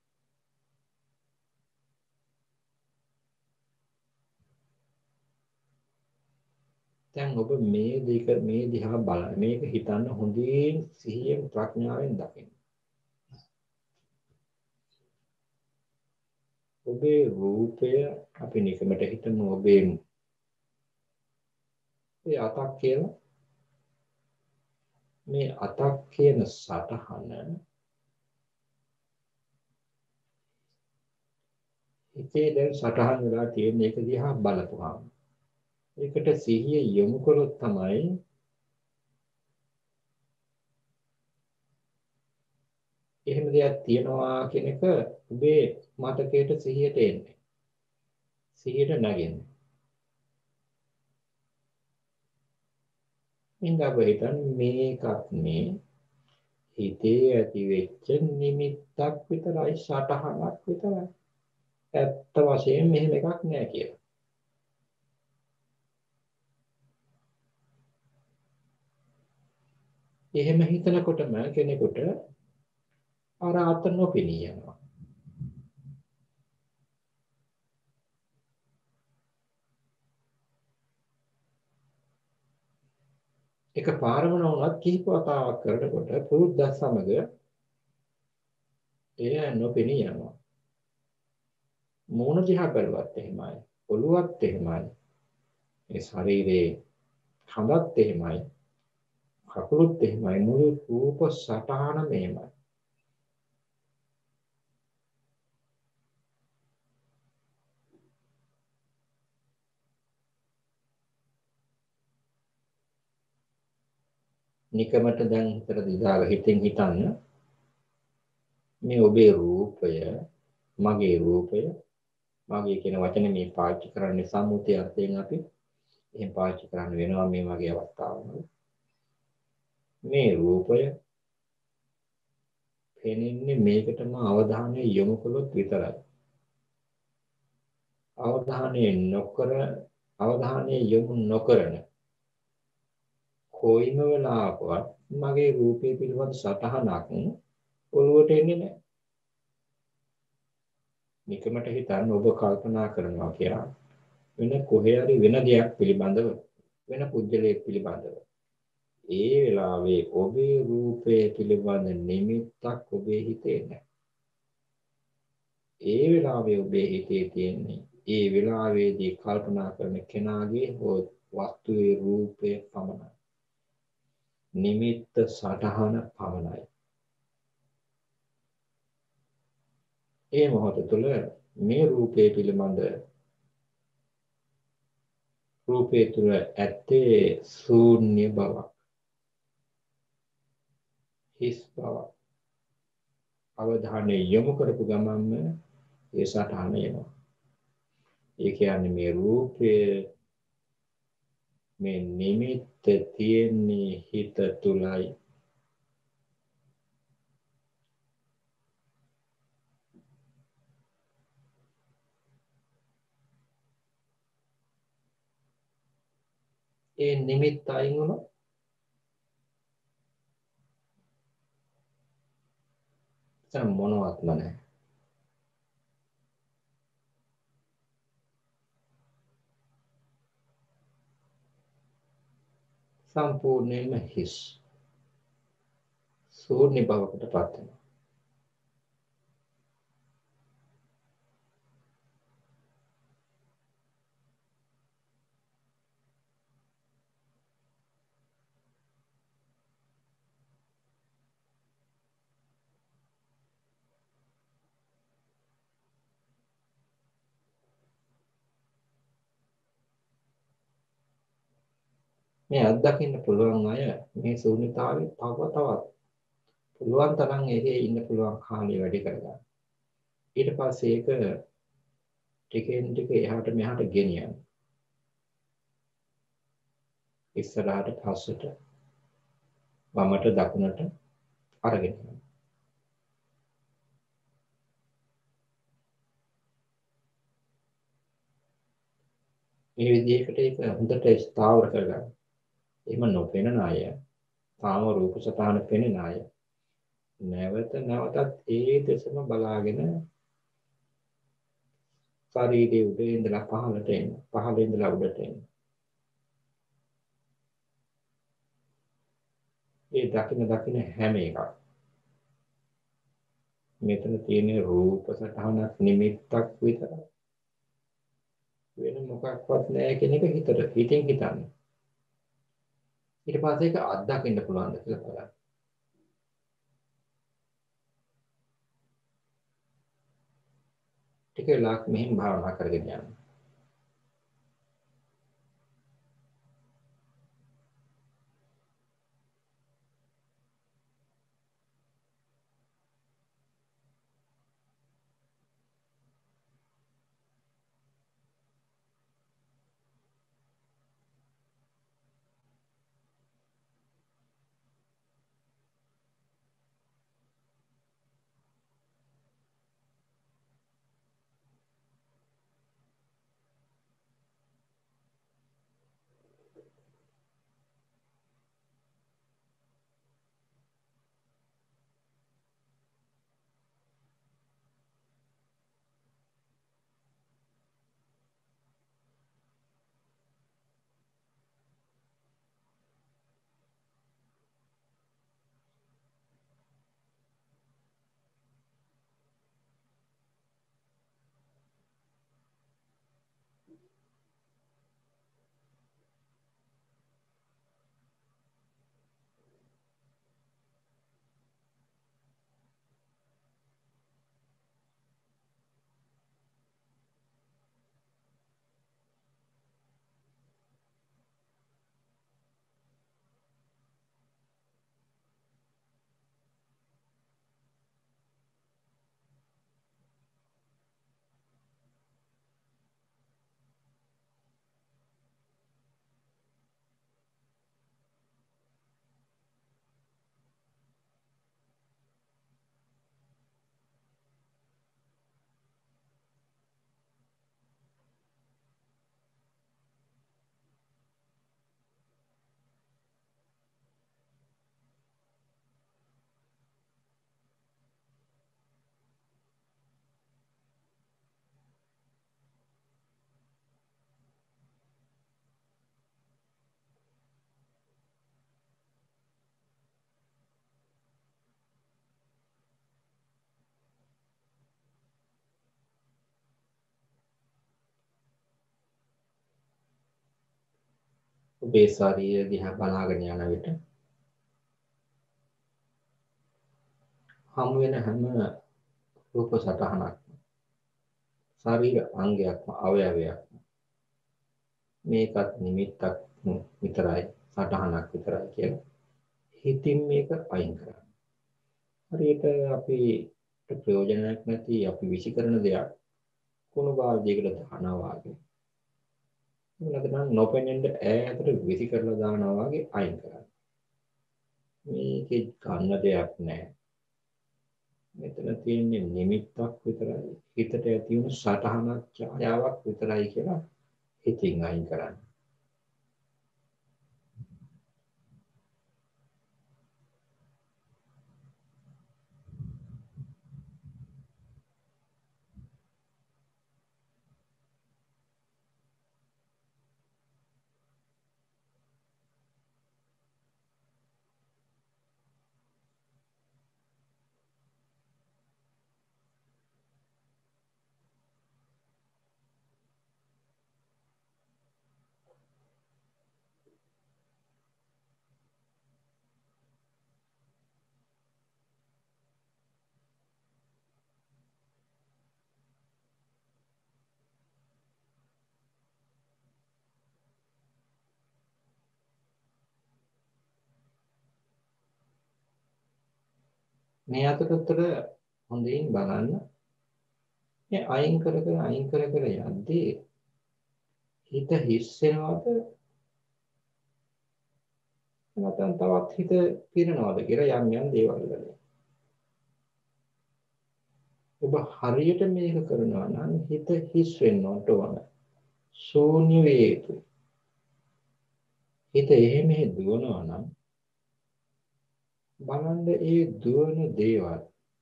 දැන් ඔබ මේ දිහා බලන්න. මේක හිතන්න හොඳින් සිහියෙන් ප්‍රඥාවෙන් දකින්න. ඔබේ රූපය අපි නිකමට හිතමු ඔබේ අතක් කියලා. මේ අතක් කියන සටහන හිතේ දැන් සටහන් වෙලා තියෙන එක දිහා බලපුවාම ඒකට සිහිය යොමු කළොත් තමයි එහෙම දෙයක් තියනවා කියන එක ඔබේ මතකයට සිහියට එන්නේ. සිහියට නැගෙන්නේ. ඉංගා වෙතන් මේකක් මේ හිතේ ඇති වෙච්ච නිමිත්තක් විතරයි, සටහනක් විතරයි. ඇත්ත වශයෙන් මෙහෙම එකක් නෑ කියලා. එහෙම හිතනකොටම කෙනෙකුට අර අත නොපෙනී යනවා. එක පාරම නොවුනත් කිහිප වතාවක් කරනකොට පුරුද්දත් සමග එය නොපෙනී යනවා. මූණ දිහා බැලුවත් එහෙමයි, ඔළුවත් එහෙමයි, මේ ශරීරයේ හඳත් එහෙමයි, කකුලුත් එහෙමයි, මුළු රූප සටහනම එහෙමයි. නිකමට දැන් හිතට දිදාලා හිතෙන් හිතන්න මේ ඔබේ රූපය, මගේ රූපය, මගේ කියන වචනේ මේ පාවිච්චි කරන්නේ සම්මුති අර්ථයෙන් අපි එහෙම පාවිච්චි කරන්න වෙනවා මේ වගේ අවස්ථාවවල. මේ රූපය පෙනෙන්නේ මේකටම අවධානය යොමු කළොත් විතරයි. අවධානය යොමු නොකරන කොයිම වෙලාවකවත් මගේ රූපය පිළිබඳ සටහනක් ඔළුවට එන්නේ නැහැ. නිකමට හිතන්න ඔබ කල්පනා කරනවා කියලා වෙන කොහේ හරි වෙන දෙයක් පිළිබඳව, වෙන පුද්ගලයෙක් පිළිබඳව. ඒ වෙලාවේ ඔබේ රූපය පිළිබඳ නිමිත්තක් ඔබේ හිතේ නැහැ. ඒ වෙලාවේ ඔබේ හිතේ තියෙන්නේ ඒ වෙලාවේදී කල්පනා කරන කෙනාගේ හෝ වස්තුවේ රූපය පමණයි. නිමිත්ත සටහන පමණයි. ඒ මොහොත තුළ මේ රූපය පිළිබඳ රූපය තුළ ඇත්තේ ශූන්‍ය බවක්, හිස් බවක්. අවධානය යොමු කරපු ගමන්ම ඒ සටහන එනවා. ඒ කියන්නේ මේ රූපය, මේ නිමිත්ත තියෙන්නේ හිත තුලයි. ඒ නිමිත්ත අයින් වුණොත් මොනවත්ම නැහැ. සම්පූර්ණයෙන්ම හිස් ශූන්‍ය බවකට පත් වෙනවා. මේ අත්දකින්න පුළුවන් අය මේ ශූන්‍යතාවේ තව තවත් පුළුවන් තරම් ඒකේ ඉන්න පුළුවන් කාලය වැඩි කරගන්න. ඊට පස්සේ ඒක ටිකෙන් ටික එහාට මෙහාට ගෙනියන්න. ඉස්සරහට පස්සට වමට දකුණට අරගෙන යන්න. මේ විදිහකට ඒක හොඳට ස්ථාවර කරගන්න. එහෙම නොපෙනෙන අය, තාම රූප සතහන පෙනෙන අය නැවත නැවතත් ඒ දෙසම බලාගෙන ශරීරයේ උඩ ඉඳලා පහළට එන්න. පහළ ඉඳලා උඩට එන්න. ඒ දකින හැම එකක් මෙතන තියෙන රූප සටහනක් නිමිත්තක් විතරයි. වෙන මොකක්වත් නැහැ කියන එක හිතින් හිතන්නේ. ඊට පස්සේ ඒක අත්දකින්න පුළුවන්ද කියලා බලන්න. ටික වෙලාවක් මෙහෙම භාවනා කරගෙන යන්න. ඔබේ ශරීරය දිහා බලාගෙන යන විට හමු වෙන හැම රූප සටහනක් ශරීර අංගයක්ම අවයවයක් මේකත් නිමිත්තක් විතරයි සටහනක් විතරයි කියලා හිතින් මේක අයින් කරන්න. හරියට අපි ප්‍රයෝජනයක් නැති අපි විසි කරන දෙයක් කුණු බාල්දියකට දානවා වගේ. නැත්නම් නොපෙනෙන්න ඈතට විසි කරලා දානවා වගේ අයින් කරන්න. මේකේ ගන්න දෙයක් නැහැ. මෙතන තියෙන්නේ නිමිත්තක් විතරයි. හිතට ඇති වුණු සටහනක් ඡායාවක් විතරයි කියලා හිතින් අයින් කරන්න. මේ අතරතුර හොඳින් බලන්න මේ අයින් කර කර යද්දී හිත හිස් වෙනවද නැත්නම් තවත් හිත පිරෙනවද කියලා යම් දේවල් වල. ඔබ හරියට මේක කරනවා නම් හිත හිස් වෙන්න ඕන. ශූන්‍ය වේ යුතුයි. හිත එහෙම දුවනවා නම් බලන්න ඒ දුවන දේවල්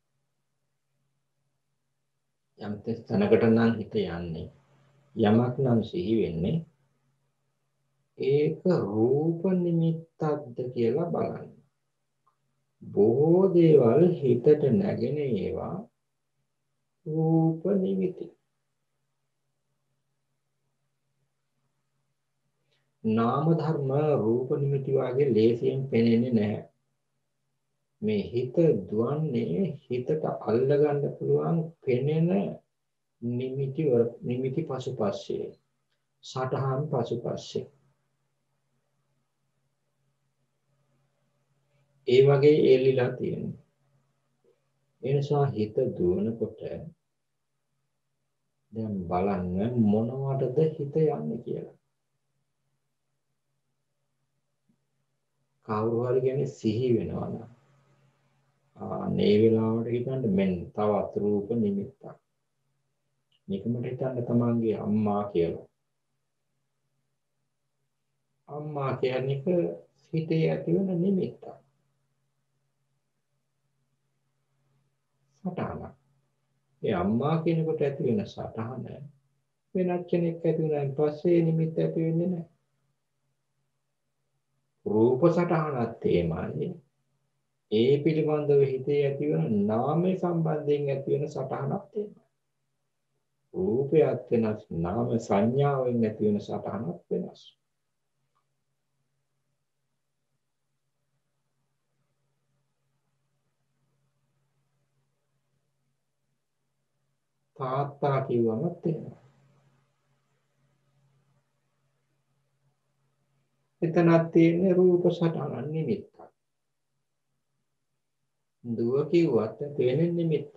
යම් තැනකට නම් හිත යන්නේ යමක් නම් සිහි වෙන්නේ ඒක රූප නිමිත්තක්ද කියලා බලන්න. බොහෝ දේවල් හිතට නැගෙන ඒවා රූප නිමිති. නාම ධර්ම රූප නිමිති වාගේ ලේසියෙන් පෙනෙන්නේ නැහැ. මේ හිත දුවන්නේ හිතට අල්ලගන්න පුළුවන් පෙනෙන නිමිති පසුපස්සේ සටහන් පසුපස්සේ ඒ වගේ එල්ලිලා තියෙනවා. ඒ නිසා හිත දුවනකොට දැන් බලන්න මොනවටද හිත යන්නේ කියලා. කවුරු හරි කියන්නේ සිහි වෙනවා නම් මේ වෙලාවට හිතන්න මෙන්න තවත් රූප නිමිත්තක්. නිකමට හිතන්න තමන්ගේ අම්මා කියලා. අම්මා කියන්නේ හිතේ ඇතිවන නිමිත්තක්. සටහනක්. ඒ අම්මා කෙනෙකුට ඇති වෙන සටහන වෙනත් කෙනෙක් ඇති වුණාන් පස්සේ නිමිත්ත ඇති වෙන්නේ නැහැ. රූප සටහනක් තේමයි. ඒ පිළිබඳව හිතේ ඇති වෙන නාමයේ සම්බන්ධයෙන් ඇති වෙන සටහනක් තේමයි. රූපයත් වෙනස් නාම සංඥාවෙන් ඇති වෙන සටහනක් වෙනස්. තාත්තා කිව්වම තේරෙනවා. එතනක් තියෙන රූප සටහන නිමිත්තක්. දුව කිව්වත් ඇති වෙන්නේ නිමිත්තක්.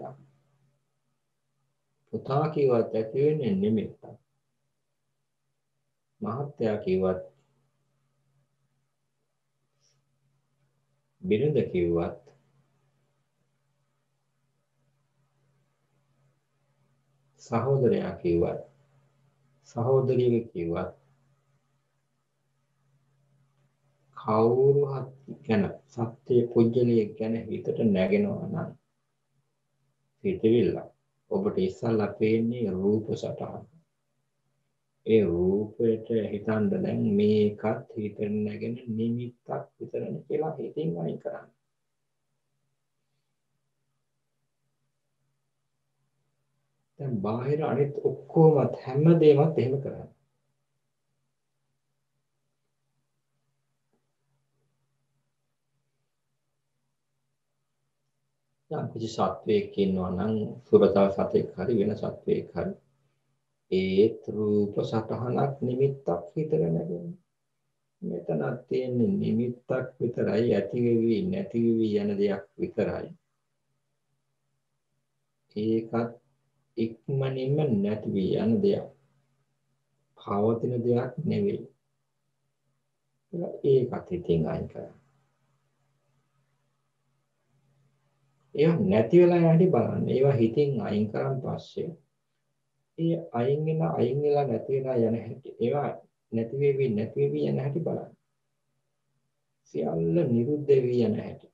පුතා කිව්වත් ඇති වෙන්නේ නිමිත්තක්. මහත්තයා කිව්වත් බිරිඳ කිව්වත් සහෝදරයා කිව්වත් සහෝදරිය කිව්වත් කවුරු ගැන සත්‍ය පුජ්‍යලිය ගැන හිතට නැගෙනවා නම් හිතවිල්ල ඔබට ඉස්සල්ලා පේන්නේ රූප සටහන. ඒ රූපයට හිතන්න දැන් මේකත් හිතට නැගෙන නිමිත්තක් විතරනේ කියලා හිතින් අයින් කරන්න. දැන් බාහිර අනිත් ඔක්කොමත් හැමදේමත් එහෙම කරන්න. යම් කිසි සත්වයක් ඉන්නවා නම් සුරතල් සතෙක් හරි වෙන සත්වයක් හරි ඒත් රූප සටහනක් නිමිත්තක් හිතට නැගෙන්නේ. මෙතනක් තියෙන්නේ නිමිත්තක් විතරයි ඇති වෙවි නැති වෙවි යන දෙයක් විතරයි. ඒකත් ඉක්මනින්ම නැති වී යන දෙයක්. පවතින දෙයක් නෙවෙයි. ඒකත් හිතින් අයින් කරන්න. ඒවා නැති වෙලා යන හැටි බලන්න. ඒවා හිතින් අයින් කරන් පස්සේ ඒ අයින් වෙලා නැති වෙලා යන හැටි ඒවා නැති වෙවි යන හැටි බලන්න. සියල්ල නිරුද්ධ වෙවි යන හැටි.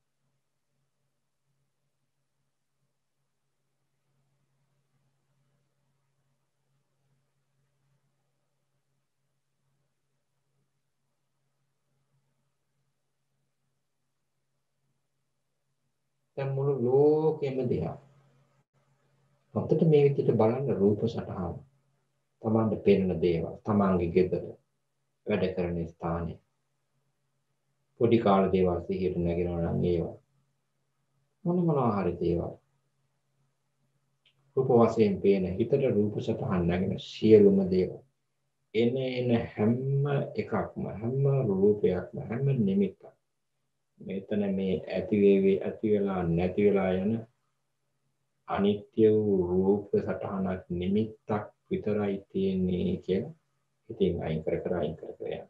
දැන් මුළු ලෝකෙම දිහා හොඳට මේ විදිහට බලන්න රූප සටහන. තමන්ට පේන දේවල්, තමන්ගේ ගෙදර, වැඩ කරන ස්ථානේ. පොඩි කාල දේවල් සිහියට නැගෙනවා නම් ඒවා. මොනවා හරි දේවල්. රූප වශයෙන් පේන හිතට රූප සටහන් නැගෙන සියලුම දේවල්. එන හැම එකක්ම හැම රූපයක්ම හැම නිමිත්තක්. මෙතන මේ ඇති වෙලා නැති වෙලා යන අනිත්‍ය වූ රූප සටහනක් නිමිත්තක් විතරයි තියෙන්නේ කියලා ඉතින් අයින් කර යන්න.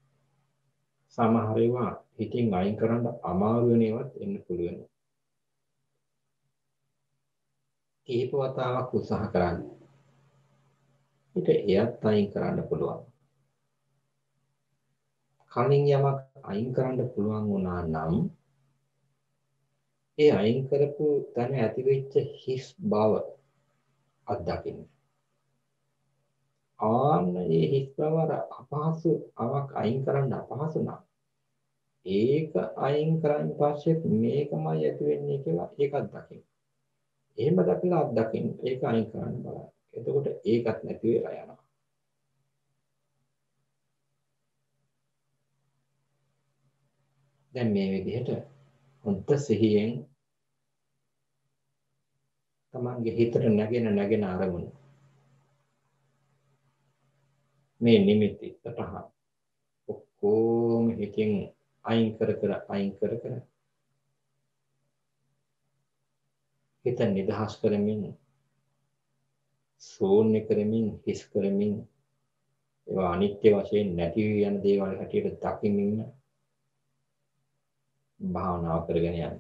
සමහර ඒවා හිතින් අයින් කරන්න අමාරු වෙන ඒවාත් එන්න පුළුවන්. කීප වතාවක් උත්සාහ කරන්න. ඊට එයත් අයින් කරන්න පුළුවන්. කලින් යමක් අයින් කරන්න පුළුවන් වුණා නම් ඒ අයින් කරපු තැන ඇතිවෙච්ච හිස් බව අත්දකින්න. ආන්න මේ හිස් බව අපහසු අවක් අයින් කරන්න අපහසු නම් ඒක අයින් කරන් පස්සේ මේකමයි ඇති වෙන්නේ කියලා ඒකත් දකින්න. එහෙම දැකලා අත්දකින්න ඒක අයින් කරන්න බලන්න. එතකොට ඒකත් නැති වෙලා යනවා. දැන් මේ විදිහට හොඳ සිහියෙන් තමන්ගේ හිතට නැගෙන අරමුණ මේ නිමිති සටහන් ඔක්කොම හිතින් අයින් කර හිත නිදහස් කරමින් ශූන්‍ය කරමින් හිස් කරමින් ඒවා අනිත්‍ය වශයෙන් නැති වී යන දේවල් හැටියට දකිමින් භාවනාව කරගෙන යන්න.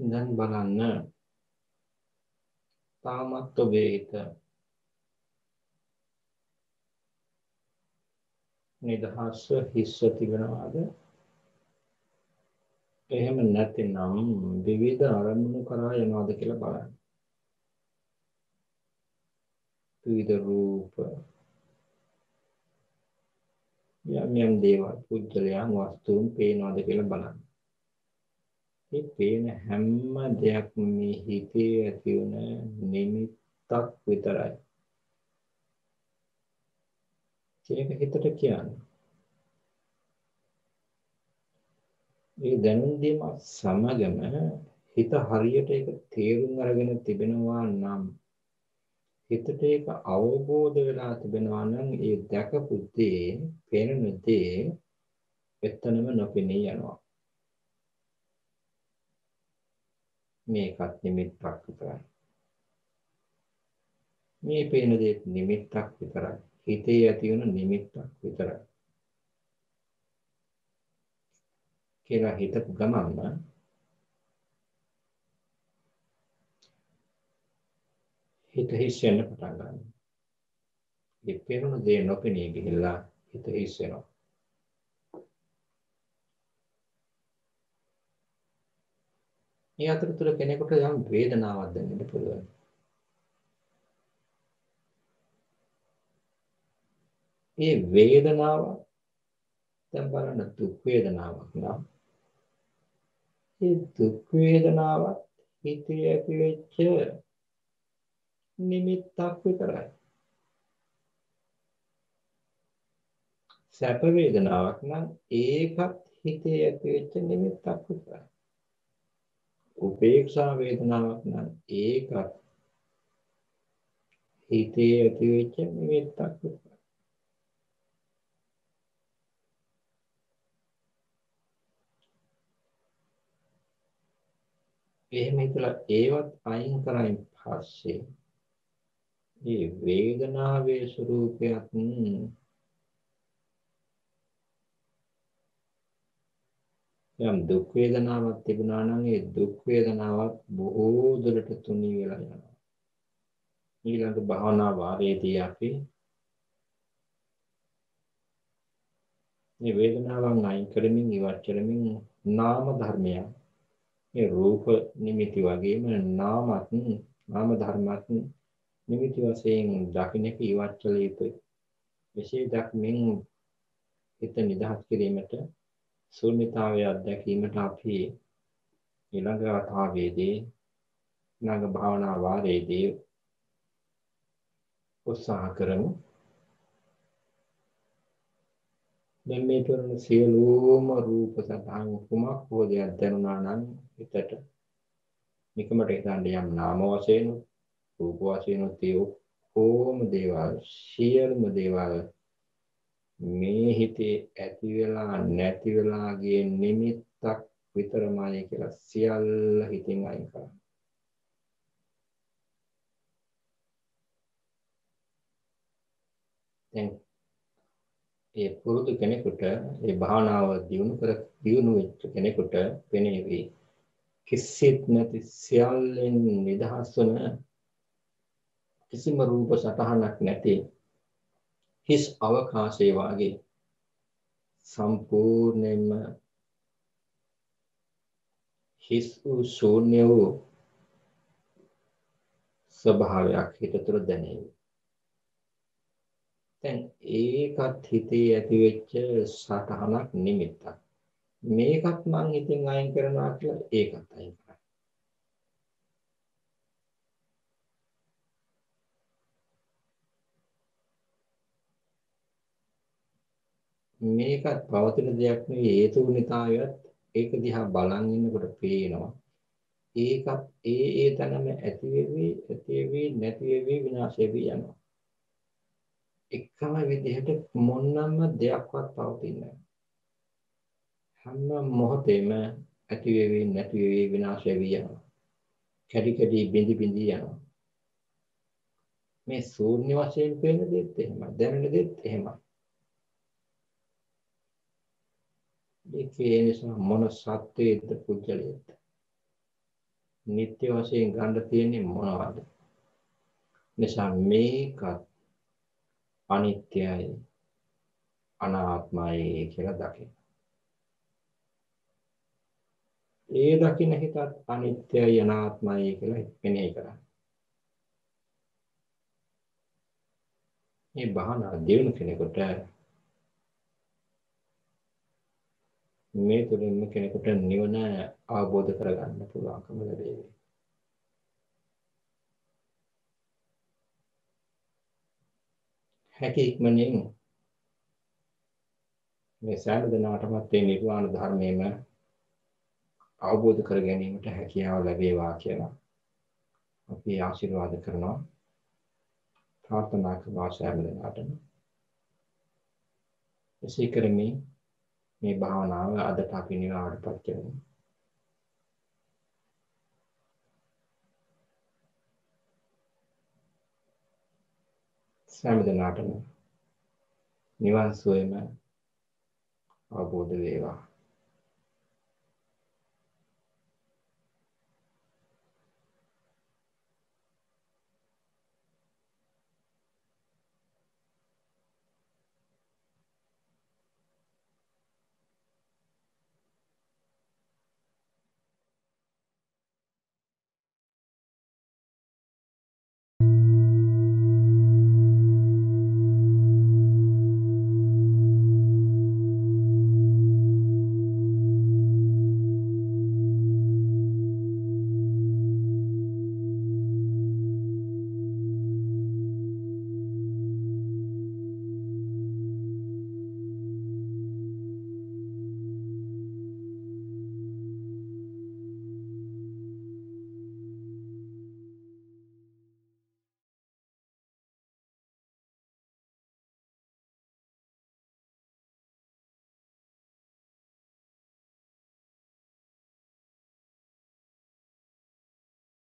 දැන් බලන්න තාමත් ඔබේ හිත නිදහස්ව හිස්ව තිබෙනවාද? එහෙම නැතිනම් විවිධ අරමුණු කරා යනවාද කියලා බලන්න. විවිධ රූප, යම් දේවල්, පුද්ගලයන්, වස්තුන් පේනවාද කියලා බලන්න. මේ පේන හැම දෙයක්ම මේ හිතේ ඇති වුණ නිමිත්තක් විතරයි. ඒක හිතට කියන්නේ. මේ දැනුම් දීම සමගම හිත හරියට ඒක තේරුම් අරගෙන තිබෙනවා නම්, හිතට ඒක අවබෝධ වෙලා තිබෙනවා නම්, ඒ දැකපු දේ, පේන දේ එතනම නොපෙනී යනවා. මේකත් නිමිත්තක් විතරයි. මේ පේන දේ නිමිත්තක් විතරයි. හිතේ ඇති වෙන නිමිත්තක් විතරයි. කියලා හිතපු ගමන්ම හිත හිස් වෙන්න පටන් ගන්නවා. මේ පේන දේ නොපෙනී ගිහිල්ලා හිත හිස් වෙනවා. මේ අතරතුර කෙනෙකුට යම් වේදනාවක් දැනෙන්න පුළුවන්. මේ වේදනාව දැන් බලන්න දුක් වේදනාවක් නම්, මේ දුක් වේදනාවත් හිතේ ඇති වෙච්ච නිමිත්තක් විතරයි. සැප වේදනාවක් නම් ඒකත් හිතේ ඇති වෙච්ච නිමිත්තක් විතරයි. උපේක්ෂා වේදනාවක් නම් ඒකත් හිතේ ඇති වෙච්ච නිමිත්තක් විතරයි. එහෙම හිතලා ඒවත් අයින් කරයින් පස්සේ මේ වේදනාවේ ස්වરૂපයත් යම් දුක් වේදනාවක් තිබුණා නම් ඒ දුක් වේදනාවක් බොහෝ දුරට තුනී වෙලා යනවා. ඊළඟ භාවනා වාරයේදී අපි මේ වේදනාවන් අයින් කරමින් ඉවත් කරමින් නාම ධර්මයන්, මේ රූප නිමිති වගේම නාම ධර්මත් නිමිති වශයෙන් දකින්න ඉවත් කළ යුතුයි. මෙසේ දක්මින් හිත නිදහස් කිරීමට, ශූන්‍යතාවය අත්දැකීමට අපි ඊළඟ වතාවේදී, ඊළඟ භාවනා වාරයේදී උත්සාහ කරමු. දැන් මේ කරන සියලුම රූප සතහන් කුමක් හෝ දෙයක් දැනුණා නම් හිතට නිකමට හිතන්න යම් නාම වශයෙන්, රූප වශයෙන් ඔක්කොම දේවල්, සියලුම දේවල් මේ හිතේ ඇති වෙලා නැති වෙලා ගිය නිමිත්තක් විතරමයි කියලා සියල්ල හිතින් අයින් කරන්න. දැන් ඒ පුරුදු කෙනෙකුට, ඒ භාවනාව දියුණු වෙච්ච කෙනෙකුට පෙනේවි කිසිත් නැති සියල්ලෙන් නිදහස් වන, කිසිම රූප සටහනක් නැති හිස් අවකාශයේ වාගේ සම්පූර්ණයෙන්ම හිස් වූ ශූන්‍ය වූ ස්වභාවයක් හිත තුළ දැනෙවි. දැන් ඒකත් හිතේ ඇති වෙච්ච සටහනක්, නිමිත්තක්. මේකත් මං හිතින් අයින් කරනවා කියලා ඒකත් අයින් කරනවා. මේකත් පවතින දෙයක් නෙවෙයි, හේතුනිතාවයත් ඒක දිහා බලන් ඉන්නකොට පේනවා. ඒකත් ඒ තැනම ඇති වෙවි නැති වෙවි විනාශ වෙවි යනවා. එකම විදිහට මොනම දෙයක්වත් පවතින්නේ නැහැ. හැම මොහොතේම ඇති වෙවි නැති වෙවි විනාශ වෙවි යනවා. කැඩි කැඩි බිඳි බිඳි යනවා. මේ ශූන්‍ය වශයෙන් පේන දෙත් එහෙමයි, දැනෙන දෙත් එහෙමයි. ඒකේ නිසා මොන සත්‍යයේද පුජ්‍යලයේද? නිත්‍ය වශයෙන් ගන්න තියෙන්නේ මොනවද? නිසා මේකත් අනිත්‍යයි අනාත්මයි කියලා දකින්න. ඒ දකින්න හිතත් අනිත්‍යයි අනාත්මයි කියලා මෙනෙහි කරන්න. මේ භාවනා දියුණු කෙනෙකුට මේ තුලින්ම කෙනෙකුට නිවන අවබෝධ කරගන්න පුළුවන්කම ලැබෙයි. හැකි ඉක්මනින් මේ සෑම දිනකටමත් මේ නිර්වාණ ධර්මයේම අවබෝධ කර ගැනීමට හැකියාව ලැබේවා කියලා අපි ආශිර්වාද කරනවා. ප්‍රාර්ථනා කරනවා සෑම දිනකටම. එසේ කරමින් මේ භාවනාව අදට අපි නිරාවටපත් කරමු. සෑම දිනකටම නිවන් සුවයම අවබෝධ වේවා.